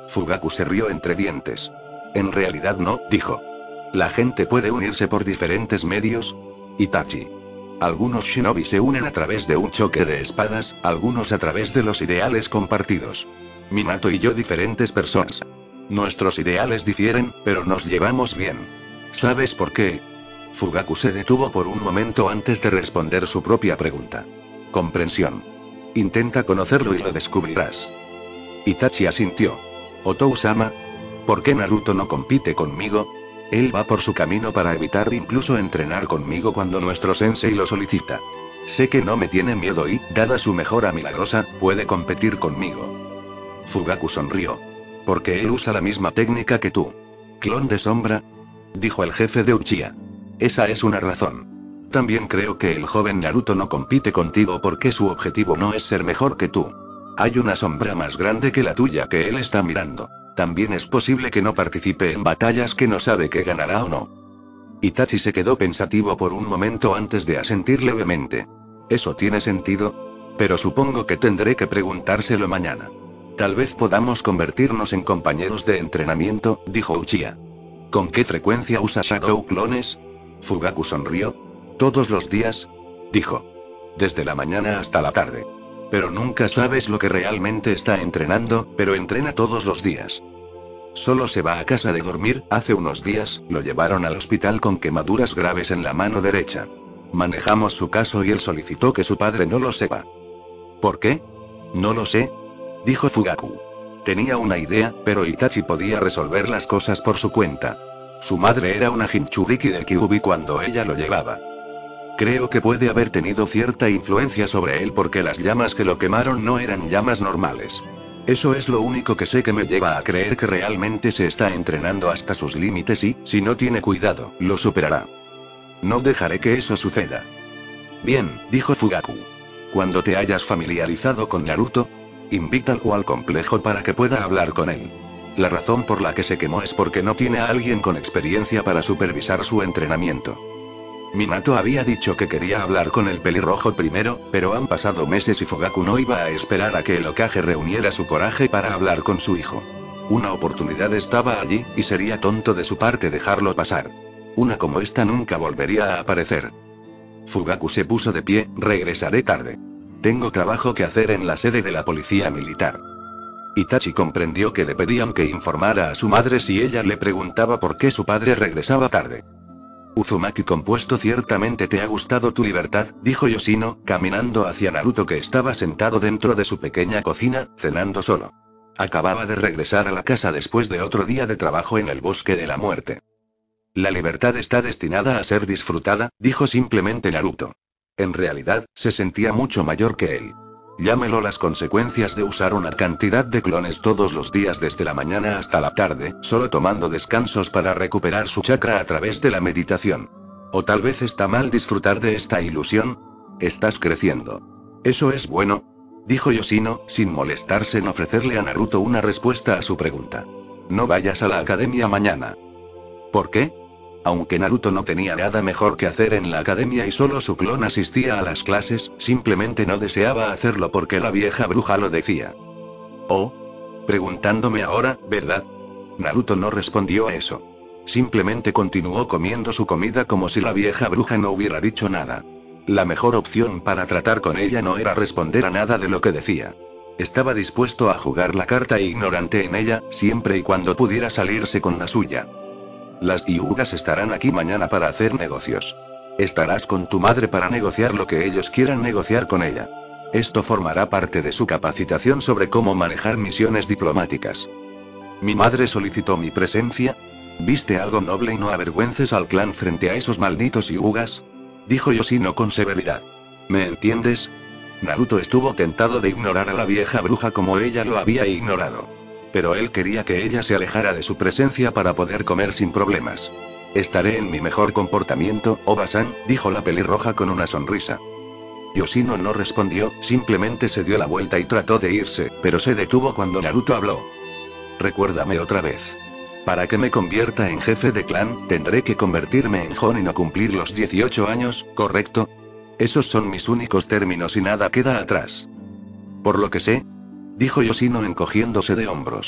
Fugaku se rió entre dientes. En realidad no, dijo. La gente puede unirse por diferentes medios. Itachi. Algunos shinobi se unen a través de un choque de espadas, algunos a través de los ideales compartidos. Minato y yo diferentes personas. Nuestros ideales difieren, pero nos llevamos bien. ¿Sabes por qué? Fugaku se detuvo por un momento antes de responder su propia pregunta. Comprensión. Intenta conocerlo y lo descubrirás. Itachi asintió. Otou-sama. ¿Por qué Naruto no compite conmigo? Él va por su camino para evitar incluso entrenar conmigo cuando nuestro sensei lo solicita. Sé que no me tiene miedo y, dada su mejora milagrosa, puede competir conmigo. Fugaku sonrió. Porque él usa la misma técnica que tú. ¿Clon de sombra? Dijo el jefe de Uchiha. Esa es una razón. También creo que el joven Naruto no compite contigo porque su objetivo no es ser mejor que tú. Hay una sombra más grande que la tuya que él está mirando. También es posible que no participe en batallas que no sabe que ganará o no. Itachi se quedó pensativo por un momento antes de asentir levemente. Eso tiene sentido. Pero supongo que tendré que preguntárselo mañana. Tal vez podamos convertirnos en compañeros de entrenamiento, dijo Uchiha. ¿Con qué frecuencia usa Shadow Clones? Fugaku sonrió. ¿Todos los días? Dijo. Desde la mañana hasta la tarde. Pero nunca sabes lo que realmente está entrenando, pero entrena todos los días. Solo se va a casa de dormir. Hace unos días, lo llevaron al hospital con quemaduras graves en la mano derecha. Manejamos su caso y él solicitó que su padre no lo sepa. ¿Por qué? No lo sé. Dijo Fugaku. Tenía una idea, pero Itachi podía resolver las cosas por su cuenta. Su madre era una Jinchuriki de Kyuubi cuando ella lo llevaba. Creo que puede haber tenido cierta influencia sobre él porque las llamas que lo quemaron no eran llamas normales. Eso es lo único que sé que me lleva a creer que realmente se está entrenando hasta sus límites y, si no tiene cuidado, lo superará. No dejaré que eso suceda. Bien, dijo Fugaku. Cuando te hayas familiarizado con Naruto, invítalo al complejo para que pueda hablar con él. La razón por la que se quemó es porque no tiene a alguien con experiencia para supervisar su entrenamiento. Minato había dicho que quería hablar con el pelirrojo primero, pero han pasado meses y Fugaku no iba a esperar a que el Hokage reuniera su coraje para hablar con su hijo. Una oportunidad estaba allí, y sería tonto de su parte dejarlo pasar. Una como esta nunca volvería a aparecer. Fugaku se puso de pie. Regresaré tarde. Tengo trabajo que hacer en la sede de la policía militar. Itachi comprendió que le pedían que informara a su madre si ella le preguntaba por qué su padre regresaba tarde. Uzumaki compuesto, ciertamente te ha gustado tu libertad, dijo Yoshino, caminando hacia Naruto que estaba sentado dentro de su pequeña cocina, cenando solo. Acababa de regresar a la casa después de otro día de trabajo en el bosque de la muerte. La libertad está destinada a ser disfrutada, dijo simplemente Naruto. En realidad, se sentía mucho mayor que él. Llámelo las consecuencias de usar una cantidad de clones todos los días desde la mañana hasta la tarde, solo tomando descansos para recuperar su chakra a través de la meditación. O tal vez está mal disfrutar de esta ilusión. Estás creciendo. Eso es bueno, dijo Yoshino, sin molestarse en ofrecerle a Naruto una respuesta a su pregunta. No vayas a la academia mañana. ¿Por qué? Aunque Naruto no tenía nada mejor que hacer en la academia y solo su clon asistía a las clases, simplemente no deseaba hacerlo porque la vieja bruja lo decía. Oh. Preguntándome ahora, ¿verdad? Naruto no respondió a eso. Simplemente continuó comiendo su comida como si la vieja bruja no hubiera dicho nada. La mejor opción para tratar con ella no era responder a nada de lo que decía. Estaba dispuesto a jugar la carta ignorante en ella, siempre y cuando pudiera salirse con la suya. Las Hyugas estarán aquí mañana para hacer negocios. Estarás con tu madre para negociar lo que ellos quieran negociar con ella. Esto formará parte de su capacitación sobre cómo manejar misiones diplomáticas. Mi madre solicitó mi presencia. ¿Viste algo noble y no avergüences al clan frente a esos malditos Hyugas? Dijo Yoshino con severidad. ¿Me entiendes? Naruto estuvo tentado de ignorar a la vieja bruja como ella lo había ignorado. Pero él quería que ella se alejara de su presencia para poder comer sin problemas. Estaré en mi mejor comportamiento, Oba-san, dijo la pelirroja con una sonrisa. Yoshino no respondió, simplemente se dio la vuelta y trató de irse, pero se detuvo cuando Naruto habló. Recuérdame otra vez. Para que me convierta en jefe de clan, tendré que convertirme en Jonin o cumplir los 18 años, ¿correcto? Esos son mis únicos términos y nada queda atrás. Por lo que sé, dijo Yoshino encogiéndose de hombros.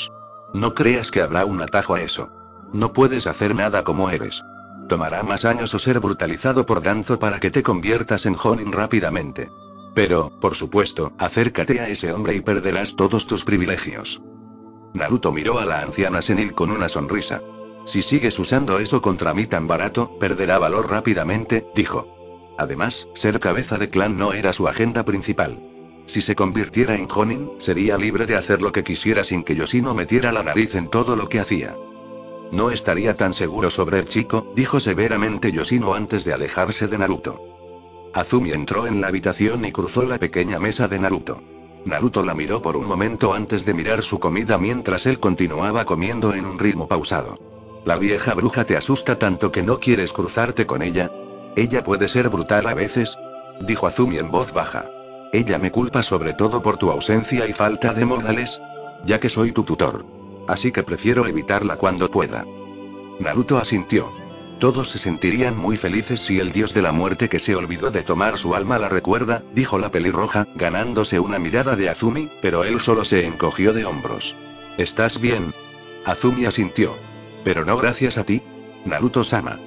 No creas que habrá un atajo a eso. No puedes hacer nada como eres. Tomará más años o ser brutalizado por Danzo para que te conviertas en Jonin rápidamente. Pero, por supuesto, acércate a ese hombre y perderás todos tus privilegios. Naruto miró a la anciana senil con una sonrisa. Si sigues usando eso contra mí tan barato, perderá valor rápidamente, dijo. Además, ser cabeza de clan no era su agenda principal. Si se convirtiera en Jonin, sería libre de hacer lo que quisiera sin que Yoshino metiera la nariz en todo lo que hacía. No estaría tan seguro sobre el chico, dijo severamente Yoshino antes de alejarse de Naruto. Azumi entró en la habitación y cruzó la pequeña mesa de Naruto. Naruto la miró por un momento antes de mirar su comida mientras él continuaba comiendo en un ritmo pausado. ¿La vieja bruja te asusta tanto que no quieres cruzarte con ella? ¿Ella puede ser brutal a veces?, dijo Azumi en voz baja. Ella me culpa sobre todo por tu ausencia y falta de modales, ya que soy tu tutor. Así que prefiero evitarla cuando pueda. Naruto asintió. Todos se sentirían muy felices si el dios de la muerte que se olvidó de tomar su alma la recuerda, dijo la pelirroja, ganándose una mirada de Azumi, pero él solo se encogió de hombros. ¿Estás bien? Azumi asintió. Pero no gracias a ti, Naruto-sama.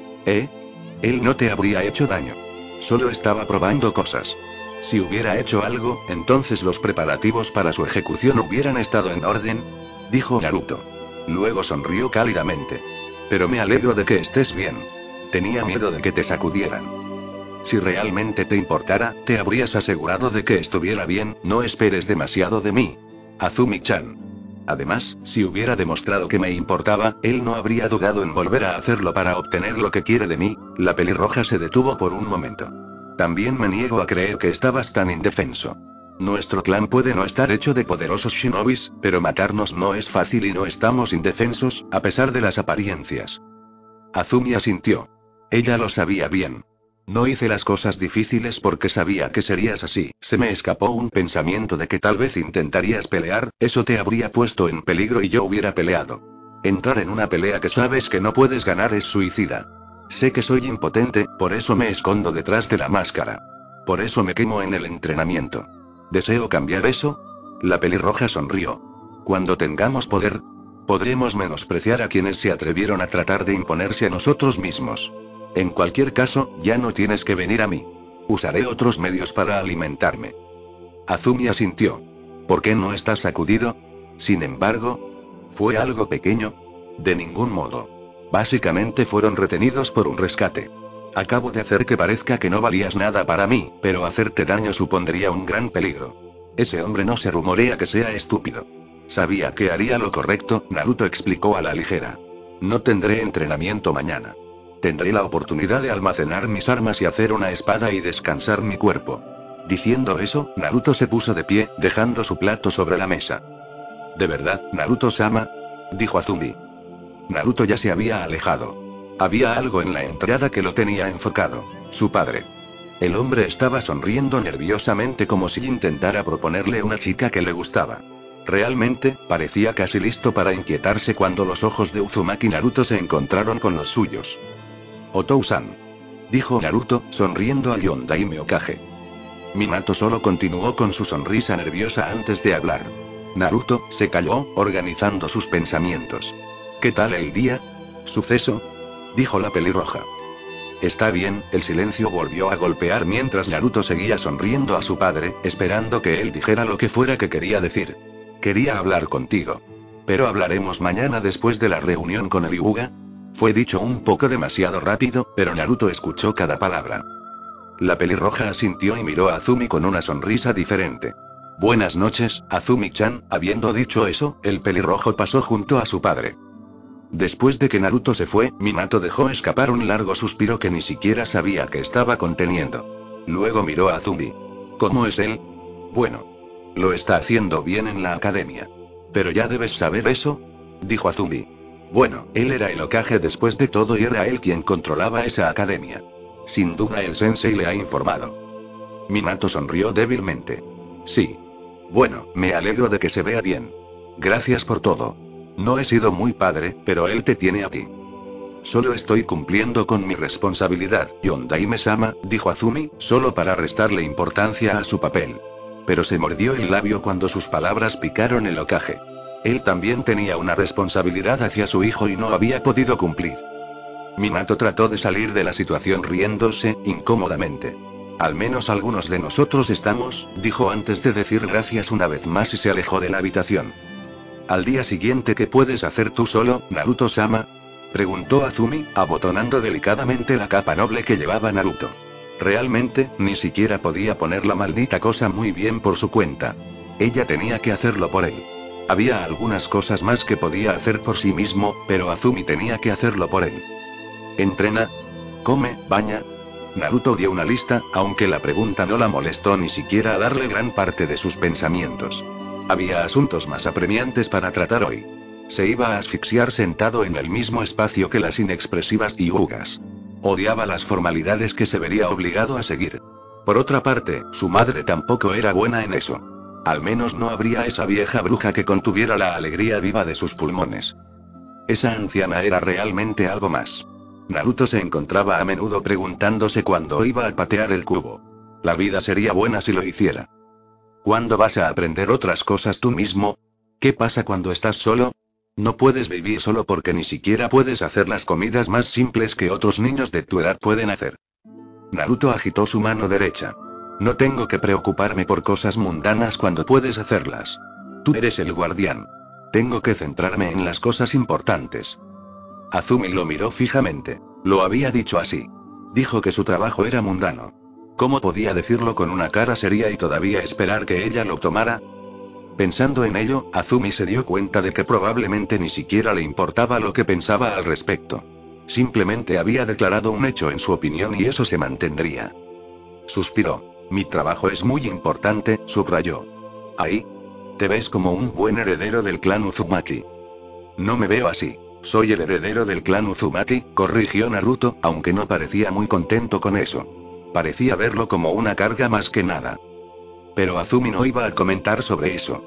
Él no te habría hecho daño. Solo estaba probando cosas. Si hubiera hecho algo, entonces los preparativos para su ejecución hubieran estado en orden, dijo Naruto. Luego sonrió cálidamente. Pero me alegro de que estés bien. Tenía miedo de que te sacudieran. Si realmente te importara, te habrías asegurado de que estuviera bien, no esperes demasiado de mí. Azumi-chan. Además, si hubiera demostrado que me importaba, él no habría dudado en volver a hacerlo para obtener lo que quiere de mí. La pelirroja se detuvo por un momento. También me niego a creer que estabas tan indefenso. Nuestro clan puede no estar hecho de poderosos shinobis, pero matarnos no es fácil y no estamos indefensos, a pesar de las apariencias. Azumi asintió. Ella lo sabía bien. No hice las cosas difíciles porque sabía que serías así. Se me escapó un pensamiento de que tal vez intentarías pelear, eso te habría puesto en peligro y yo hubiera peleado. Entrar en una pelea que sabes que no puedes ganar es suicida. Sé que soy impotente, por eso me escondo detrás de la máscara. Por eso me quemo en el entrenamiento. ¿Deseo cambiar eso? La pelirroja sonrió. Cuando tengamos poder, podremos menospreciar a quienes se atrevieron a tratar de imponerse a nosotros mismos. En cualquier caso, ya no tienes que venir a mí. Usaré otros medios para alimentarme. Azumi asintió. ¿Por qué no estás sacudido? Sin embargo, ¿fue algo pequeño? De ningún modo. Básicamente fueron retenidos por un rescate. Acabo de hacer que parezca que no valías nada para mí, pero hacerte daño supondría un gran peligro. Ese hombre no se rumorea que sea estúpido. Sabía que haría lo correcto, Naruto explicó a la ligera. No tendré entrenamiento mañana. Tendré la oportunidad de almacenar mis armas y hacer una espada y descansar mi cuerpo. Diciendo eso, Naruto se puso de pie, dejando su plato sobre la mesa. ¿De verdad, Naruto-sama?, dijo Azumi. Naruto ya se había alejado. Había algo en la entrada que lo tenía enfocado. Su padre. El hombre estaba sonriendo nerviosamente como si intentara proponerle una chica que le gustaba. Realmente, parecía casi listo para inquietarse cuando los ojos de Uzumaki Naruto se encontraron con los suyos. Otou-san, dijo Naruto, sonriendo a Yondaime Hokage. Minato solo continuó con su sonrisa nerviosa antes de hablar. Naruto se calló, organizando sus pensamientos. ¿Qué tal el día? ¿Suceso?, dijo la pelirroja. Está bien, el silencio volvió a golpear mientras Naruto seguía sonriendo a su padre, esperando que él dijera lo que fuera que quería decir. Quería hablar contigo. Pero hablaremos mañana después de la reunión con el Hyuga. Fue dicho un poco demasiado rápido, pero Naruto escuchó cada palabra. La pelirroja asintió y miró a Azumi con una sonrisa diferente. Buenas noches, Azumi-chan. Habiendo dicho eso, el pelirrojo pasó junto a su padre. Después de que Naruto se fue, Minato dejó escapar un largo suspiro que ni siquiera sabía que estaba conteniendo. Luego miró a Azumi. ¿Cómo es él? Bueno. Lo está haciendo bien en la academia. Pero ya debes saber eso, dijo Azumi. Bueno, él era el Hokage después de todo y era él quien controlaba esa academia. Sin duda el sensei le ha informado. Minato sonrió débilmente. Sí. Bueno, me alegro de que se vea bien. Gracias por todo. No he sido muy padre, pero él te tiene a ti. Solo estoy cumpliendo con mi responsabilidad, Yondaime-sama, dijo Azumi, solo para restarle importancia a su papel. Pero se mordió el labio cuando sus palabras picaron el Hokage. Él también tenía una responsabilidad hacia su hijo y no había podido cumplir. Minato trató de salir de la situación riéndose, incómodamente. Al menos algunos de nosotros estamos, dijo antes de decir gracias una vez más y se alejó de la habitación. Al día siguiente, ¿qué puedes hacer tú solo, Naruto-sama?, preguntó Azumi, abotonando delicadamente la capa noble que llevaba Naruto. Realmente, ni siquiera podía poner la maldita cosa muy bien por su cuenta. Ella tenía que hacerlo por él. Había algunas cosas más que podía hacer por sí mismo, pero Azumi tenía que hacerlo por él. Entrena, come, baña. Naruto dio una lista, aunque la pregunta no la molestó ni siquiera a darle gran parte de sus pensamientos. Había asuntos más apremiantes para tratar hoy. Se iba a asfixiar sentado en el mismo espacio que las inexpresivas Hyugas. Odiaba las formalidades que se vería obligado a seguir. Por otra parte, su madre tampoco era buena en eso. Al menos no habría esa vieja bruja que contuviera la alegría viva de sus pulmones. Esa anciana era realmente algo más. Naruto se encontraba a menudo preguntándose cuándo iba a patear el cubo. La vida sería buena si lo hiciera. ¿Cuándo vas a aprender otras cosas tú mismo? ¿Qué pasa cuando estás solo? No puedes vivir solo porque ni siquiera puedes hacer las comidas más simples que otros niños de tu edad pueden hacer. Naruto agitó su mano derecha. No tengo que preocuparme por cosas mundanas cuando puedes hacerlas. Tú eres el guardián. Tengo que centrarme en las cosas importantes. Azumi lo miró fijamente. Lo había dicho así. Dijo que su trabajo era mundano. ¿Cómo podía decirlo con una cara seria y todavía esperar que ella lo tomara? Pensando en ello, Azumi se dio cuenta de que probablemente ni siquiera le importaba lo que pensaba al respecto. Simplemente había declarado un hecho en su opinión y eso se mantendría. Suspiró. Mi trabajo es muy importante, subrayó. Ahí. Te ves como un buen heredero del clan Uzumaki. No me veo así. Soy el heredero del clan Uzumaki, corrigió Naruto, aunque no parecía muy contento con eso. Parecía verlo como una carga más que nada. Pero Azumi no iba a comentar sobre eso.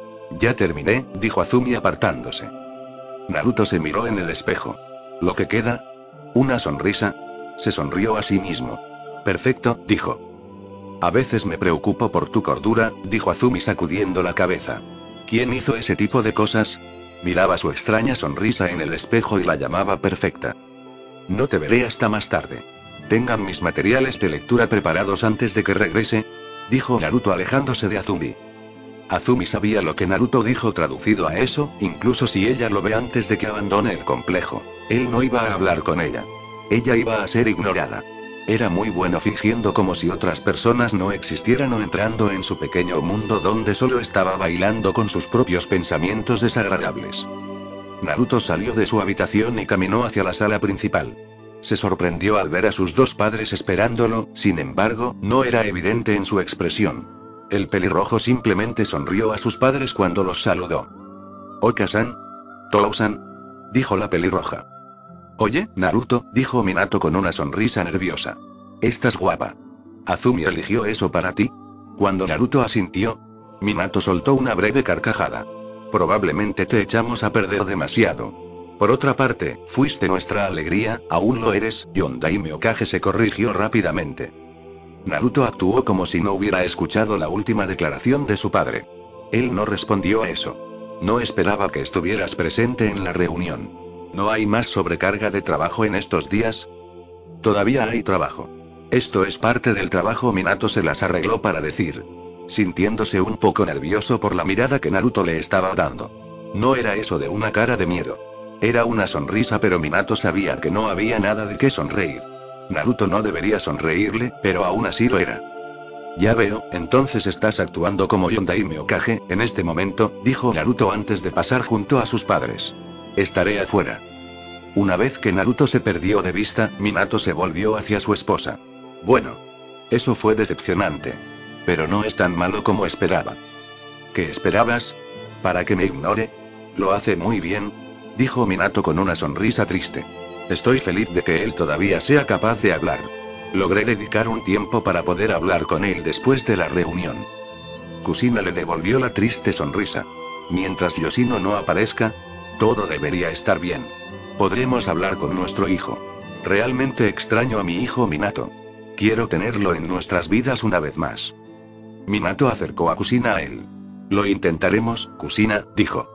Ya terminé, dijo Azumi apartándose. Naruto se miró en el espejo. ¿Lo que queda? ¿Una sonrisa? Se sonrió a sí mismo. Perfecto, dijo. A veces me preocupo por tu cordura, dijo Azumi sacudiendo la cabeza. ¿Quién hizo ese tipo de cosas? Miraba su extraña sonrisa en el espejo y la llamaba perfecta. No te veré hasta más tarde. Tengan mis materiales de lectura preparados antes de que regrese, dijo Naruto alejándose de Azumi. Azumi sabía lo que Naruto dijo traducido a eso, incluso si ella lo ve antes de que abandone el complejo. Él no iba a hablar con ella. Ella iba a ser ignorada. Era muy bueno fingiendo como si otras personas no existieran o entrando en su pequeño mundo donde solo estaba bailando con sus propios pensamientos desagradables. Naruto salió de su habitación y caminó hacia la sala principal. Se sorprendió al ver a sus dos padres esperándolo, sin embargo, no era evidente en su expresión. El pelirrojo simplemente sonrió a sus padres cuando los saludó. «Oka-san. Tou-san», dijo la pelirroja. «Oye, Naruto», dijo Minato con una sonrisa nerviosa. «Estás guapa. Azumi eligió eso para ti». Cuando Naruto asintió, Minato soltó una breve carcajada. «Probablemente te echamos a perder demasiado. Por otra parte, fuiste nuestra alegría, aún lo eres», Yondaime Hokage se corrigió rápidamente. Naruto actuó como si no hubiera escuchado la última declaración de su padre. Él no respondió a eso. No esperaba que estuvieras presente en la reunión. ¿No hay más sobrecarga de trabajo en estos días? Todavía hay trabajo. Esto es parte del trabajo, Minato se las arregló para decir, sintiéndose un poco nervioso por la mirada que Naruto le estaba dando. No era eso de una cara de miedo. Era una sonrisa, pero Minato sabía que no había nada de qué sonreír. Naruto no debería sonreírle, pero aún así lo era. Ya veo, entonces estás actuando como Yondaime Hokage, en este momento, dijo Naruto antes de pasar junto a sus padres. Estaré afuera. Una vez que Naruto se perdió de vista, Minato se volvió hacia su esposa. Bueno. Eso fue decepcionante. Pero no es tan malo como esperaba. ¿Qué esperabas? ¿Para que me ignore? Lo hace muy bien, dijo Minato con una sonrisa triste. Estoy feliz de que él todavía sea capaz de hablar. Logré dedicar un tiempo para poder hablar con él después de la reunión. Kusina le devolvió la triste sonrisa. Mientras Yoshino no aparezca, todo debería estar bien. Podremos hablar con nuestro hijo. Realmente extraño a mi hijo Minato. Quiero tenerlo en nuestras vidas una vez más. Minato acercó a Kusina a él. Lo intentaremos, Kusina, dijo.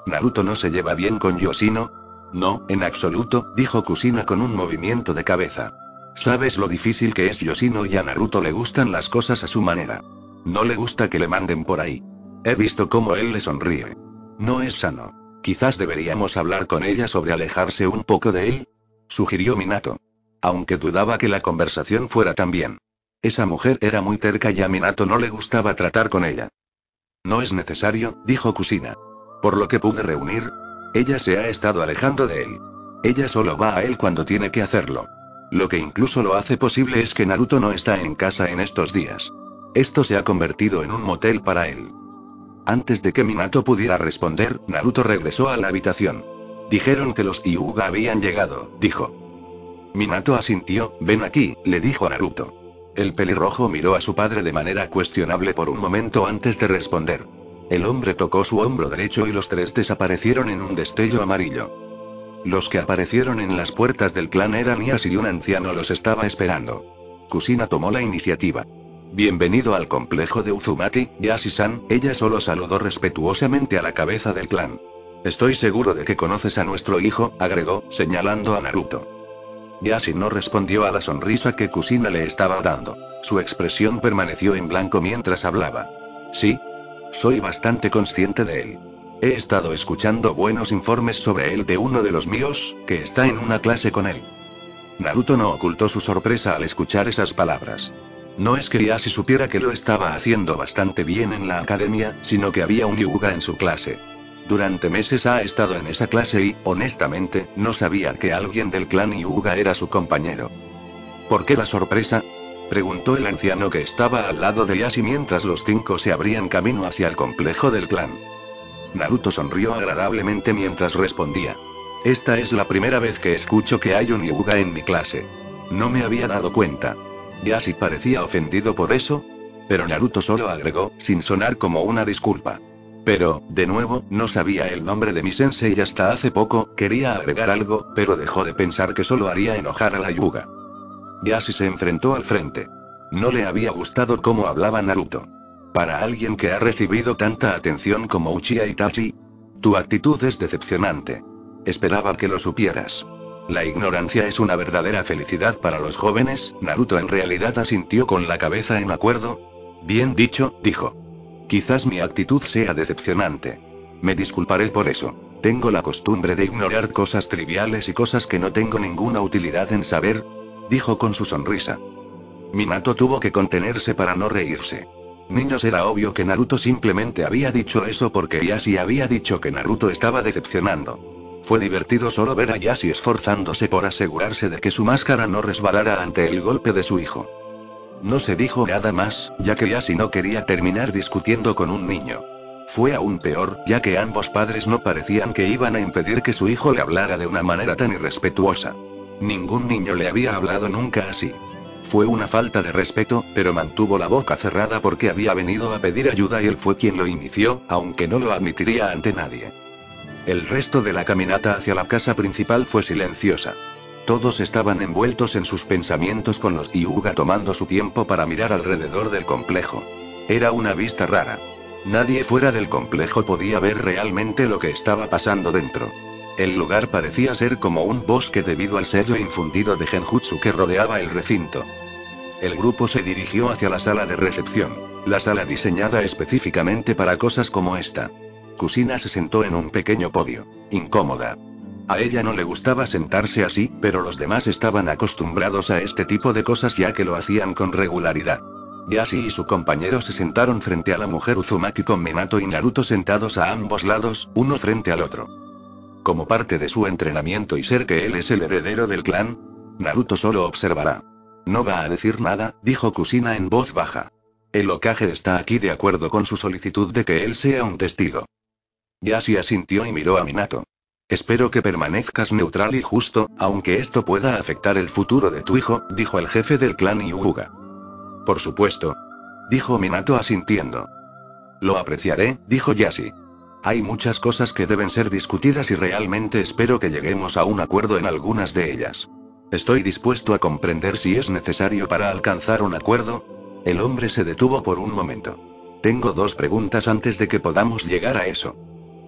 ¿Naruto no se lleva bien con Yoshino? No, en absoluto, dijo Kushina con un movimiento de cabeza. ¿Sabes lo difícil que es Yoshino y a Naruto le gustan las cosas a su manera? No le gusta que le manden por ahí. He visto cómo él le sonríe. No es sano. Quizás deberíamos hablar con ella sobre alejarse un poco de él, sugirió Minato. Aunque dudaba que la conversación fuera tan bien. Esa mujer era muy terca y a Minato no le gustaba tratar con ella. No es necesario, dijo Kushina. Por lo que pude reunir, ella se ha estado alejando de él. Ella solo va a él cuando tiene que hacerlo. Lo que incluso lo hace posible es que Naruto no está en casa en estos días. Esto se ha convertido en un motel para él. Antes de que Minato pudiera responder, Naruto regresó a la habitación. Dijeron que los Hyuga habían llegado, dijo. Minato asintió. Ven aquí, le dijo a Naruto. El pelirrojo miró a su padre de manera cuestionable por un momento antes de responder. El hombre tocó su hombro derecho y los tres desaparecieron en un destello amarillo. Los que aparecieron en las puertas del clan eran Yashi y un anciano los estaba esperando. Kushina tomó la iniciativa. Bienvenido al complejo de Uzumaki, Yashi-san. Ella solo saludó respetuosamente a la cabeza del clan. Estoy seguro de que conoces a nuestro hijo, agregó, señalando a Naruto. Yashi no respondió a la sonrisa que Kushina le estaba dando. Su expresión permaneció en blanco mientras hablaba. Sí. Soy bastante consciente de él. He estado escuchando buenos informes sobre él de uno de los míos, que está en una clase con él. Naruto no ocultó su sorpresa al escuchar esas palabras. No es que Yashi supiera que lo estaba haciendo bastante bien en la academia, sino que había un Hyuga en su clase. Durante meses ha estado en esa clase y, honestamente, no sabía que alguien del clan Hyuga era su compañero. ¿Por qué la sorpresa?, preguntó el anciano que estaba al lado de Yashi mientras los cinco se abrían camino hacia el complejo del clan. Naruto sonrió agradablemente mientras respondía. Esta es la primera vez que escucho que hay un Hyuga en mi clase. No me había dado cuenta. Yashi parecía ofendido por eso, pero Naruto solo agregó, sin sonar como una disculpa. Pero, de nuevo, no sabía el nombre de mi sensei y hasta hace poco, quería agregar algo, pero dejó de pensar que solo haría enojar a la Hyuga. Yashi se enfrentó al frente. No le había gustado cómo hablaba Naruto. Para alguien que ha recibido tanta atención como Uchiha Itachi, tu actitud es decepcionante. Esperaba que lo supieras. La ignorancia es una verdadera felicidad para los jóvenes. Naruto en realidad asintió con la cabeza en acuerdo. Bien dicho, dijo. Quizás mi actitud sea decepcionante. Me disculparé por eso. Tengo la costumbre de ignorar cosas triviales y cosas que no tengo ninguna utilidad en saber, dijo con su sonrisa. Minato tuvo que contenerse para no reírse. Niños, era obvio que Naruto simplemente había dicho eso porque Yashi había dicho que Naruto estaba decepcionando. Fue divertido solo ver a Yashi esforzándose por asegurarse de que su máscara no resbalara ante el golpe de su hijo. No se dijo nada más, ya que Yashi no quería terminar discutiendo con un niño. Fue aún peor, ya que ambos padres no parecían que iban a impedir que su hijo le hablara de una manera tan irrespetuosa. Ningún niño le había hablado nunca así. Fue una falta de respeto, pero mantuvo la boca cerrada porque había venido a pedir ayuda y él fue quien lo inició, aunque no lo admitiría ante nadie. El resto de la caminata hacia la casa principal fue silenciosa. Todos estaban envueltos en sus pensamientos con los Hyuga tomando su tiempo para mirar alrededor del complejo. Era una vista rara. Nadie fuera del complejo podía ver realmente lo que estaba pasando dentro. El lugar parecía ser como un bosque debido al sello infundido de Genjutsu que rodeaba el recinto. El grupo se dirigió hacia la sala de recepción, la sala diseñada específicamente para cosas como esta. Kushina se sentó en un pequeño podio, incómoda. A ella no le gustaba sentarse así, pero los demás estaban acostumbrados a este tipo de cosas ya que lo hacían con regularidad. Yashi y su compañero se sentaron frente a la mujer Uzumaki con Minato y Naruto sentados a ambos lados, uno frente al otro. Como parte de su entrenamiento y ser que él es el heredero del clan, Naruto solo observará. No va a decir nada, dijo Kushina en voz baja. El Hokage está aquí de acuerdo con su solicitud de que él sea un testigo. Yashi asintió y miró a Minato. Espero que permanezcas neutral y justo, aunque esto pueda afectar el futuro de tu hijo, dijo el jefe del clan Hyuga. Por supuesto. Dijo Minato asintiendo. Lo apreciaré, dijo Yashi. Hay muchas cosas que deben ser discutidas y realmente espero que lleguemos a un acuerdo en algunas de ellas. Estoy dispuesto a comprender si es necesario para alcanzar un acuerdo. El hombre se detuvo por un momento. Tengo dos preguntas antes de que podamos llegar a eso.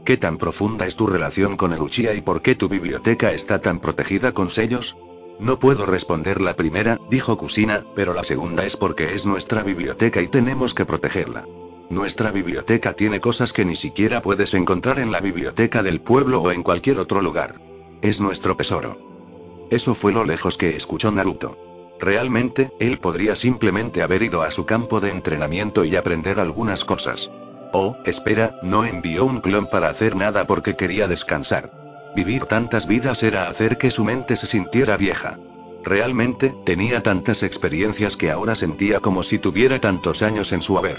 ¿Qué tan profunda es tu relación con el Uchiha y por qué tu biblioteca está tan protegida con sellos? No puedo responder la primera, dijo Kusina, pero la segunda es porque es nuestra biblioteca y tenemos que protegerla. Nuestra biblioteca tiene cosas que ni siquiera puedes encontrar en la biblioteca del pueblo o en cualquier otro lugar. Es nuestro tesoro. Eso fue lo lejos que escuchó Naruto. Realmente, él podría simplemente haber ido a su campo de entrenamiento y aprender algunas cosas. Oh, espera, no envió un clon para hacer nada porque quería descansar. Vivir tantas vidas era hacer que su mente se sintiera vieja. Realmente, tenía tantas experiencias que ahora sentía como si tuviera tantos años en su haber.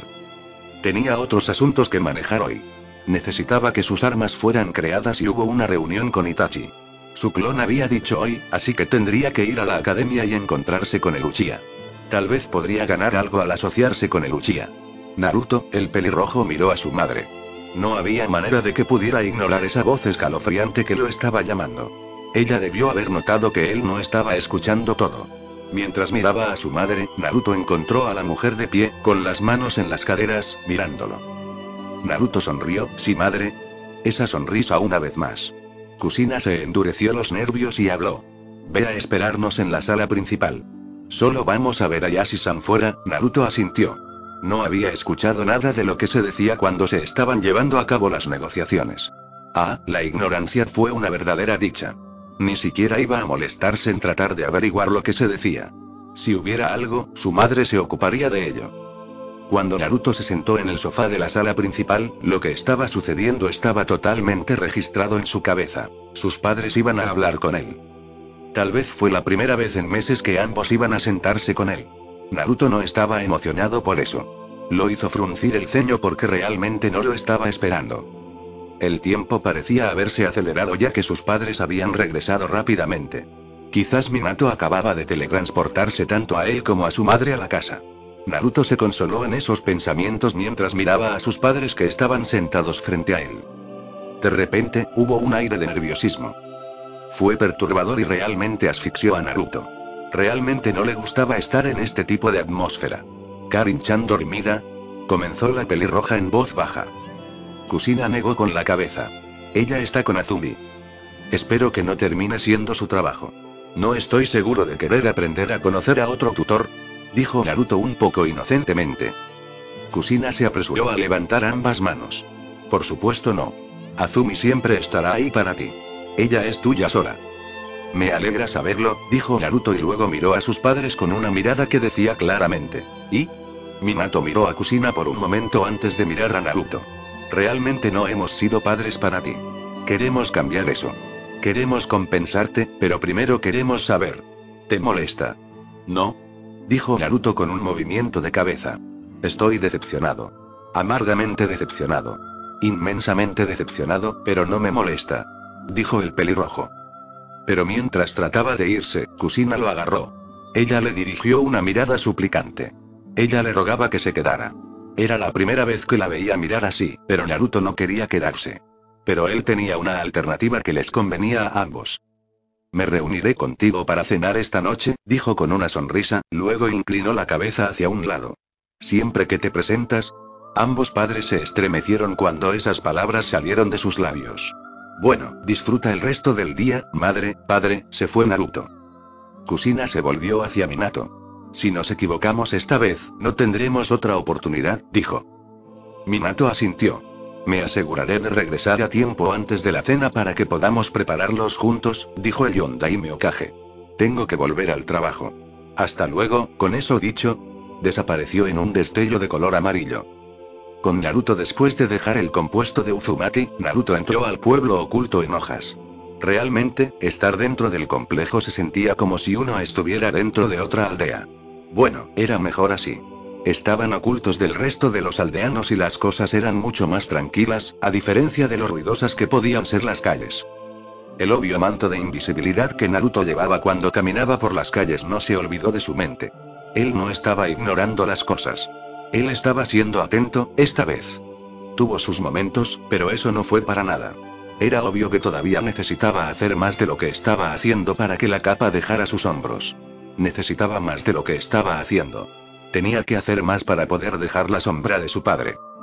Tenía otros asuntos que manejar hoy. Necesitaba que sus armas fueran creadas y hubo una reunión con Itachi. Su clon había dicho hoy, así que tendría que ir a la academia y encontrarse con el Uchiha. Tal vez podría ganar algo al asociarse con el Uchiha. Naruto, el pelirrojo, miró a su madre. No había manera de que pudiera ignorar esa voz escalofriante que lo estaba llamando. Ella debió haber notado que él no estaba escuchando todo. Mientras miraba a su madre, Naruto encontró a la mujer de pie, con las manos en las caderas, mirándolo. Naruto sonrió, ¿sí, madre? Esa sonrisa una vez más. Kusina se endureció los nervios y habló. Ve a esperarnos en la sala principal. Solo vamos a ver a Yashi-san fuera. Naruto asintió. No había escuchado nada de lo que se decía cuando se estaban llevando a cabo las negociaciones. Ah, la ignorancia fue una verdadera dicha. Ni siquiera iba a molestarse en tratar de averiguar lo que se decía. Si hubiera algo, su madre se ocuparía de ello. Cuando Naruto se sentó en el sofá de la sala principal, lo que estaba sucediendo estaba totalmente registrado en su cabeza. Sus padres iban a hablar con él. Tal vez fue la primera vez en meses que ambos iban a sentarse con él. Naruto no estaba emocionado por eso. Lo hizo fruncir el ceño porque realmente no lo estaba esperando. El tiempo parecía haberse acelerado ya que sus padres habían regresado rápidamente. Quizás Minato acababa de teletransportarse tanto a él como a su madre a la casa. Naruto se consoló en esos pensamientos mientras miraba a sus padres que estaban sentados frente a él. De repente, hubo un aire de nerviosismo. Fue perturbador y realmente asfixió a Naruto. Realmente no le gustaba estar en este tipo de atmósfera. ¿Karin-chan dormida? Comenzó la pelirroja en voz baja. Kusina negó con la cabeza. Ella está con Azumi. Espero que no termine siendo su trabajo. No estoy seguro de querer aprender a conocer a otro tutor, dijo Naruto un poco inocentemente. Kusina se apresuró a levantar ambas manos. Por supuesto no. Azumi siempre estará ahí para ti. Ella es tuya sola. Me alegra saberlo, dijo Naruto y luego miró a sus padres con una mirada que decía claramente. ¿Y? Minato miró a Kusina por un momento antes de mirar a Naruto. Realmente no hemos sido padres para ti. Queremos cambiar eso. Queremos compensarte, pero primero queremos saber. ¿Te molesta? No. Dijo Naruto con un movimiento de cabeza. Estoy decepcionado. Amargamente decepcionado. Inmensamente decepcionado, pero no me molesta. Dijo el pelirrojo. Pero mientras trataba de irse, Kusina lo agarró. Ella le dirigió una mirada suplicante. Ella le rogaba que se quedara. Era la primera vez que la veía mirar así, pero Naruto no quería quedarse. Pero él tenía una alternativa que les convenía a ambos. Me reuniré contigo para cenar esta noche, dijo con una sonrisa, luego inclinó la cabeza hacia un lado. Siempre que te presentas. Ambos padres se estremecieron cuando esas palabras salieron de sus labios. Bueno, disfruta el resto del día, madre, padre, se fue Naruto. Kusina se volvió hacia Minato. Si nos equivocamos esta vez, no tendremos otra oportunidad, dijo. Minato asintió. Me aseguraré de regresar a tiempo antes de la cena para que podamos prepararlos juntos, dijo el Yondaime Hokage. Tengo que volver al trabajo. Hasta luego, con eso dicho, desapareció en un destello de color amarillo. Con Naruto después de dejar el compuesto de Uzumaki, Naruto entró al pueblo oculto en hojas. Realmente, estar dentro del complejo se sentía como si uno estuviera dentro de otra aldea. Bueno, era mejor así. Estaban ocultos del resto de los aldeanos y las cosas eran mucho más tranquilas, a diferencia de lo ruidosas que podían ser las calles. El obvio manto de invisibilidad que Naruto llevaba cuando caminaba por las calles no se olvidó de su mente. Él no estaba ignorando las cosas. Él estaba siendo atento, esta vez. Tuvo sus momentos, pero eso no fue para nada. Era obvio que todavía necesitaba hacer más de lo que estaba haciendo para que la capa dejara sus hombros. Necesitaba más de lo que estaba haciendo. Tenía que hacer más para poder dejar la sombra de su padre.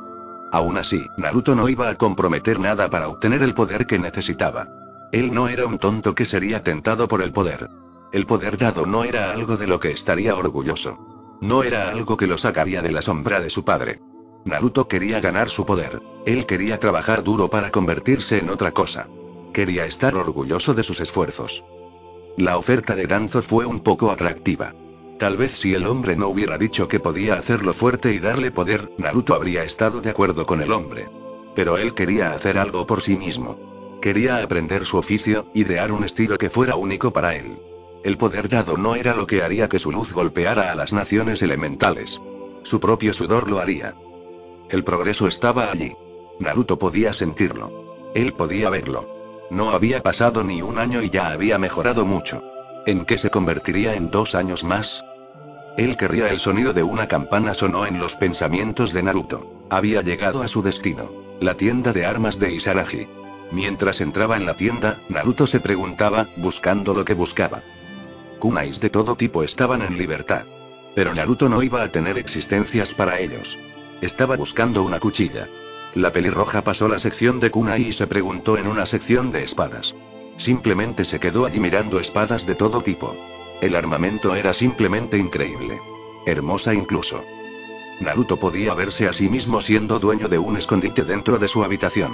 Aún así, Naruto no iba a comprometer nada para obtener el poder que necesitaba. Él no era un tonto que sería tentado por el poder. El poder dado no era algo de lo que estaría orgulloso. No era algo que lo sacaría de la sombra de su padre. Naruto quería ganar su poder. Él quería trabajar duro para convertirse en otra cosa. Quería estar orgulloso de sus esfuerzos. La oferta de Danzo fue un poco atractiva. Tal vez si el hombre no hubiera dicho que podía hacerlo fuerte y darle poder, Naruto habría estado de acuerdo con el hombre. Pero él quería hacer algo por sí mismo. Quería aprender su oficio, idear un estilo que fuera único para él. El poder dado no era lo que haría que su luz golpeara a las naciones elementales. Su propio sudor lo haría. El progreso estaba allí. Naruto podía sentirlo. Él podía verlo. No había pasado ni un año y ya había mejorado mucho. ¿En qué se convertiría en 2 años más? Él querría. El sonido de una campana sonó en los pensamientos de Naruto. Había llegado a su destino. La tienda de armas de Isaragi. Mientras entraba en la tienda, Naruto se preguntaba, buscando lo que buscaba. Kunais de todo tipo estaban en libertad. Pero Naruto no iba a tener existencias para ellos. Estaba buscando una cuchilla. La pelirroja pasó la sección de kunai y se preguntó en una sección de espadas. Simplemente se quedó allí mirando espadas de todo tipo. El armamento era simplemente increíble. Hermosa incluso. Naruto podía verse a sí mismo siendo dueño de un escondite dentro de su habitación.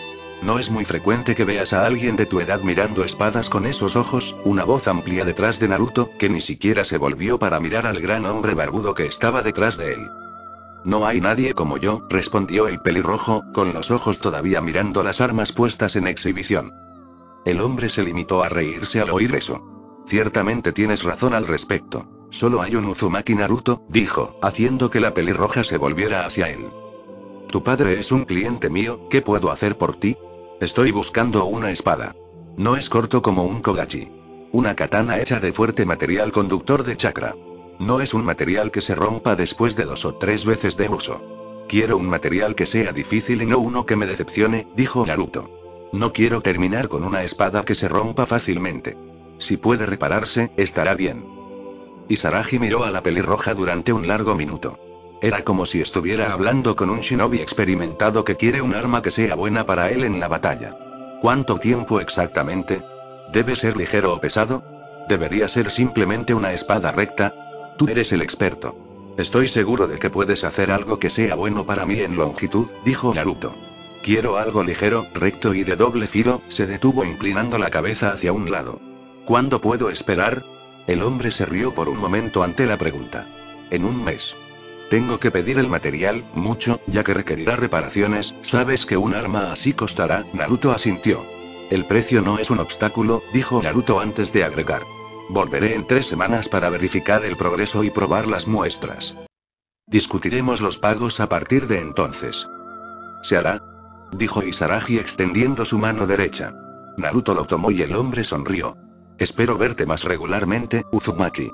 No es muy frecuente que veas a alguien de tu edad mirando espadas con esos ojos. Una voz amplia detrás de Naruto, que ni siquiera se volvió para mirar al gran hombre barbudo que estaba detrás de él. No hay nadie como yo, respondió el pelirrojo, con los ojos todavía mirando las armas puestas en exhibición. El hombre se limitó a reírse al oír eso. Ciertamente tienes razón al respecto. Solo hay un Uzumaki Naruto, dijo, haciendo que la pelirroja se volviera hacia él. Tu padre es un cliente mío, ¿qué puedo hacer por ti? Estoy buscando una espada. No es corto como un kogachi. Una katana hecha de fuerte material conductor de chakra. No es un material que se rompa después de 2 o 3 veces de uso. Quiero un material que sea difícil y no uno que me decepcione, dijo Naruto. No quiero terminar con una espada que se rompa fácilmente. Si puede repararse, estará bien. Isaragi miró a la pelirroja durante un largo minuto. Era como si estuviera hablando con un shinobi experimentado que quiere un arma que sea buena para él en la batalla. ¿Cuánto tiempo exactamente? ¿Debe ser ligero o pesado? ¿Debería ser simplemente una espada recta? Tú eres el experto. Estoy seguro de que puedes hacer algo que sea bueno para mí en longitud, dijo Naruto. Quiero algo ligero, recto y de doble filo. Se detuvo inclinando la cabeza hacia un lado. ¿Cuándo puedo esperar? El hombre se rió por un momento ante la pregunta. En un mes. Tengo que pedir el material, mucho, ya que requerirá reparaciones. ¿Sabes que un arma así costará? Naruto asintió. El precio no es un obstáculo, dijo Naruto antes de agregar. Volveré en 3 semanas para verificar el progreso y probar las muestras. Discutiremos los pagos a partir de entonces. ¿Se hará? Dijo Isaragi extendiendo su mano derecha. Naruto lo tomó y el hombre sonrió. Espero verte más regularmente, Uzumaki.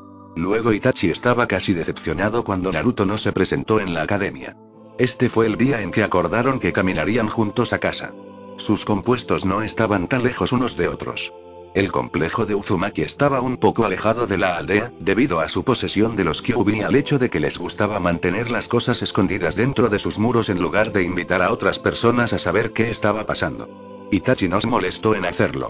Luego Itachi estaba casi decepcionado cuando Naruto no se presentó en la academia. Este fue el día en que acordaron que caminarían juntos a casa. Sus compuestos no estaban tan lejos unos de otros. El complejo de Uzumaki estaba un poco alejado de la aldea, debido a su posesión de los Kyuubi y al hecho de que les gustaba mantener las cosas escondidas dentro de sus muros en lugar de invitar a otras personas a saber qué estaba pasando. Itachi no se molestó en hacerlo.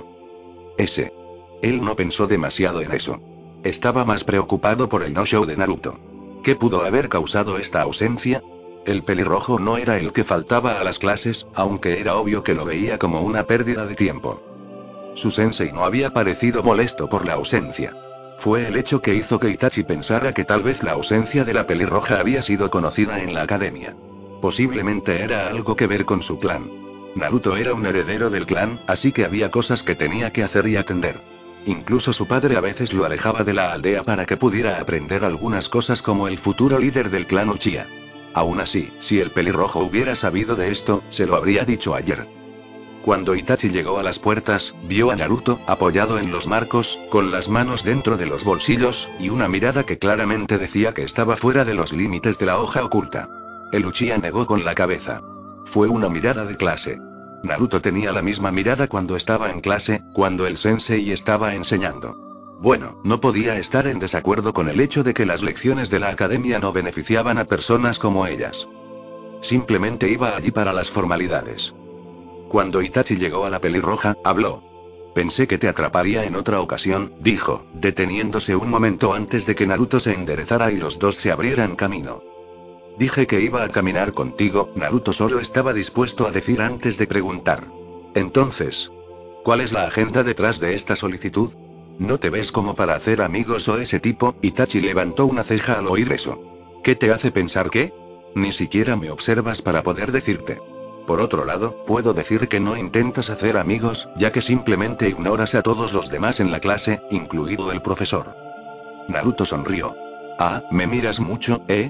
Él no pensó demasiado en eso. Estaba más preocupado por el no-show de Naruto. ¿Qué pudo haber causado esta ausencia? El pelirrojo no era el que faltaba a las clases, aunque era obvio que lo veía como una pérdida de tiempo. Su sensei no había parecido molesto por la ausencia. Fue el hecho que hizo que Itachi pensara que tal vez la ausencia de la pelirroja había sido conocida en la academia. Posiblemente era algo que ver con su clan. Naruto era un heredero del clan, así que había cosas que tenía que hacer y atender. Incluso su padre a veces lo alejaba de la aldea para que pudiera aprender algunas cosas como el futuro líder del clan Uchiha. Aún así, si el pelirrojo hubiera sabido de esto, se lo habría dicho ayer. Cuando Itachi llegó a las puertas, vio a Naruto, apoyado en los marcos, con las manos dentro de los bolsillos, y una mirada que claramente decía que estaba fuera de los límites de la hoja oculta. El Uchiha negó con la cabeza. Fue una mirada de clase. Naruto tenía la misma mirada cuando estaba en clase, cuando el sensei estaba enseñando. Bueno, no podía estar en desacuerdo con el hecho de que las lecciones de la academia no beneficiaban a personas como ellas. Simplemente iba allí para las formalidades. Cuando Itachi llegó a la pelirroja, habló. Pensé que te atraparía en otra ocasión, dijo, deteniéndose un momento antes de que Naruto se enderezara y los dos se abrieran camino. Dije que iba a caminar contigo, Naruto solo estaba dispuesto a decir antes de preguntar. Entonces, ¿cuál es la agenda detrás de esta solicitud? ¿No te ves como para hacer amigos o ese tipo? Itachi levantó una ceja al oír eso. ¿Qué te hace pensar que? Ni siquiera me observas para poder decirte. Por otro lado, puedo decir que no intentas hacer amigos, ya que simplemente ignoras a todos los demás en la clase, incluido el profesor. Naruto sonrió. Ah, me miras mucho, ¿eh?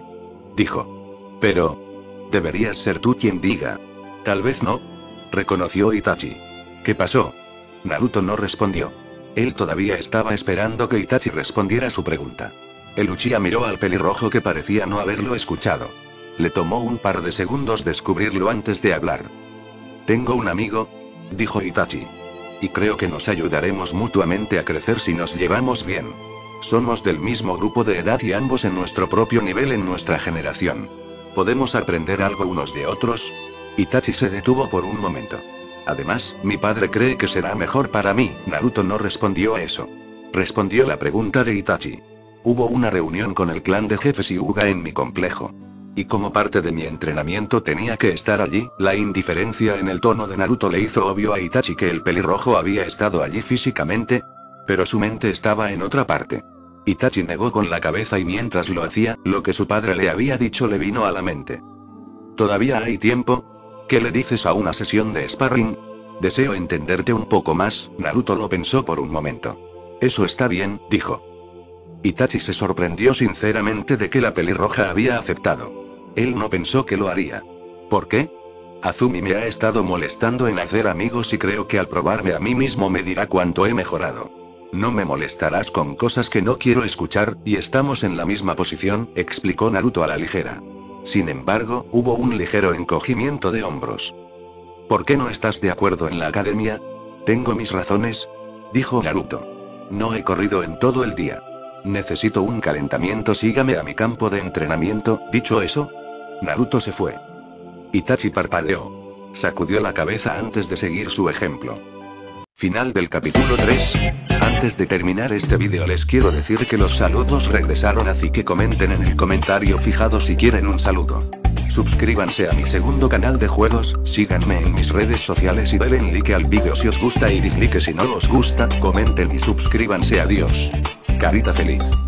Dijo. Pero... deberías ser tú quien diga. Tal vez no. Reconoció Itachi. ¿Qué pasó? Naruto no respondió. Él todavía estaba esperando que Itachi respondiera su pregunta. El Uchiha miró al pelirrojo que parecía no haberlo escuchado. Le tomó un par de segundos descubrirlo antes de hablar. Tengo un amigo, dijo Itachi. Y creo que nos ayudaremos mutuamente a crecer si nos llevamos bien. Somos del mismo grupo de edad y ambos en nuestro propio nivel en nuestra generación. ¿Podemos aprender algo unos de otros? Itachi se detuvo por un momento. Además, mi padre cree que será mejor para mí. Naruto no respondió a eso. Respondió la pregunta de Itachi. Hubo una reunión con el clan de jefes Hyuga en mi complejo. Y como parte de mi entrenamiento tenía que estar allí. La indiferencia en el tono de Naruto le hizo obvio a Itachi que el pelirrojo había estado allí físicamente, pero su mente estaba en otra parte. Itachi negó con la cabeza y mientras lo hacía, lo que su padre le había dicho le vino a la mente. ¿Todavía hay tiempo? ¿Qué le dices a una sesión de sparring? Deseo entenderte un poco más. Naruto lo pensó por un momento. Eso está bien, dijo. Itachi se sorprendió sinceramente de que la pelirroja había aceptado. Él no pensó que lo haría. ¿Por qué? Azumi me ha estado molestando en hacer amigos y creo que al probarme a mí mismo me dirá cuánto he mejorado. No me molestarás con cosas que no quiero escuchar, y estamos en la misma posición, explicó Naruto a la ligera. Sin embargo, hubo un ligero encogimiento de hombros. ¿Por qué no estás de acuerdo en la academia? Tengo mis razones, dijo Naruto. No he corrido en todo el día. Necesito un calentamiento, sígame a mi campo de entrenamiento. Dicho eso, Naruto se fue. Itachi parpadeó. Sacudió la cabeza antes de seguir su ejemplo. Final del capítulo 3. Antes de terminar este vídeo les quiero decir que los saludos regresaron, así que comenten en el comentario fijado si quieren un saludo. Suscríbanse a mi segundo canal de juegos, síganme en mis redes sociales y denle like al vídeo si os gusta y dislike si no os gusta, comenten y suscríbanse. Adiós. Carita feliz.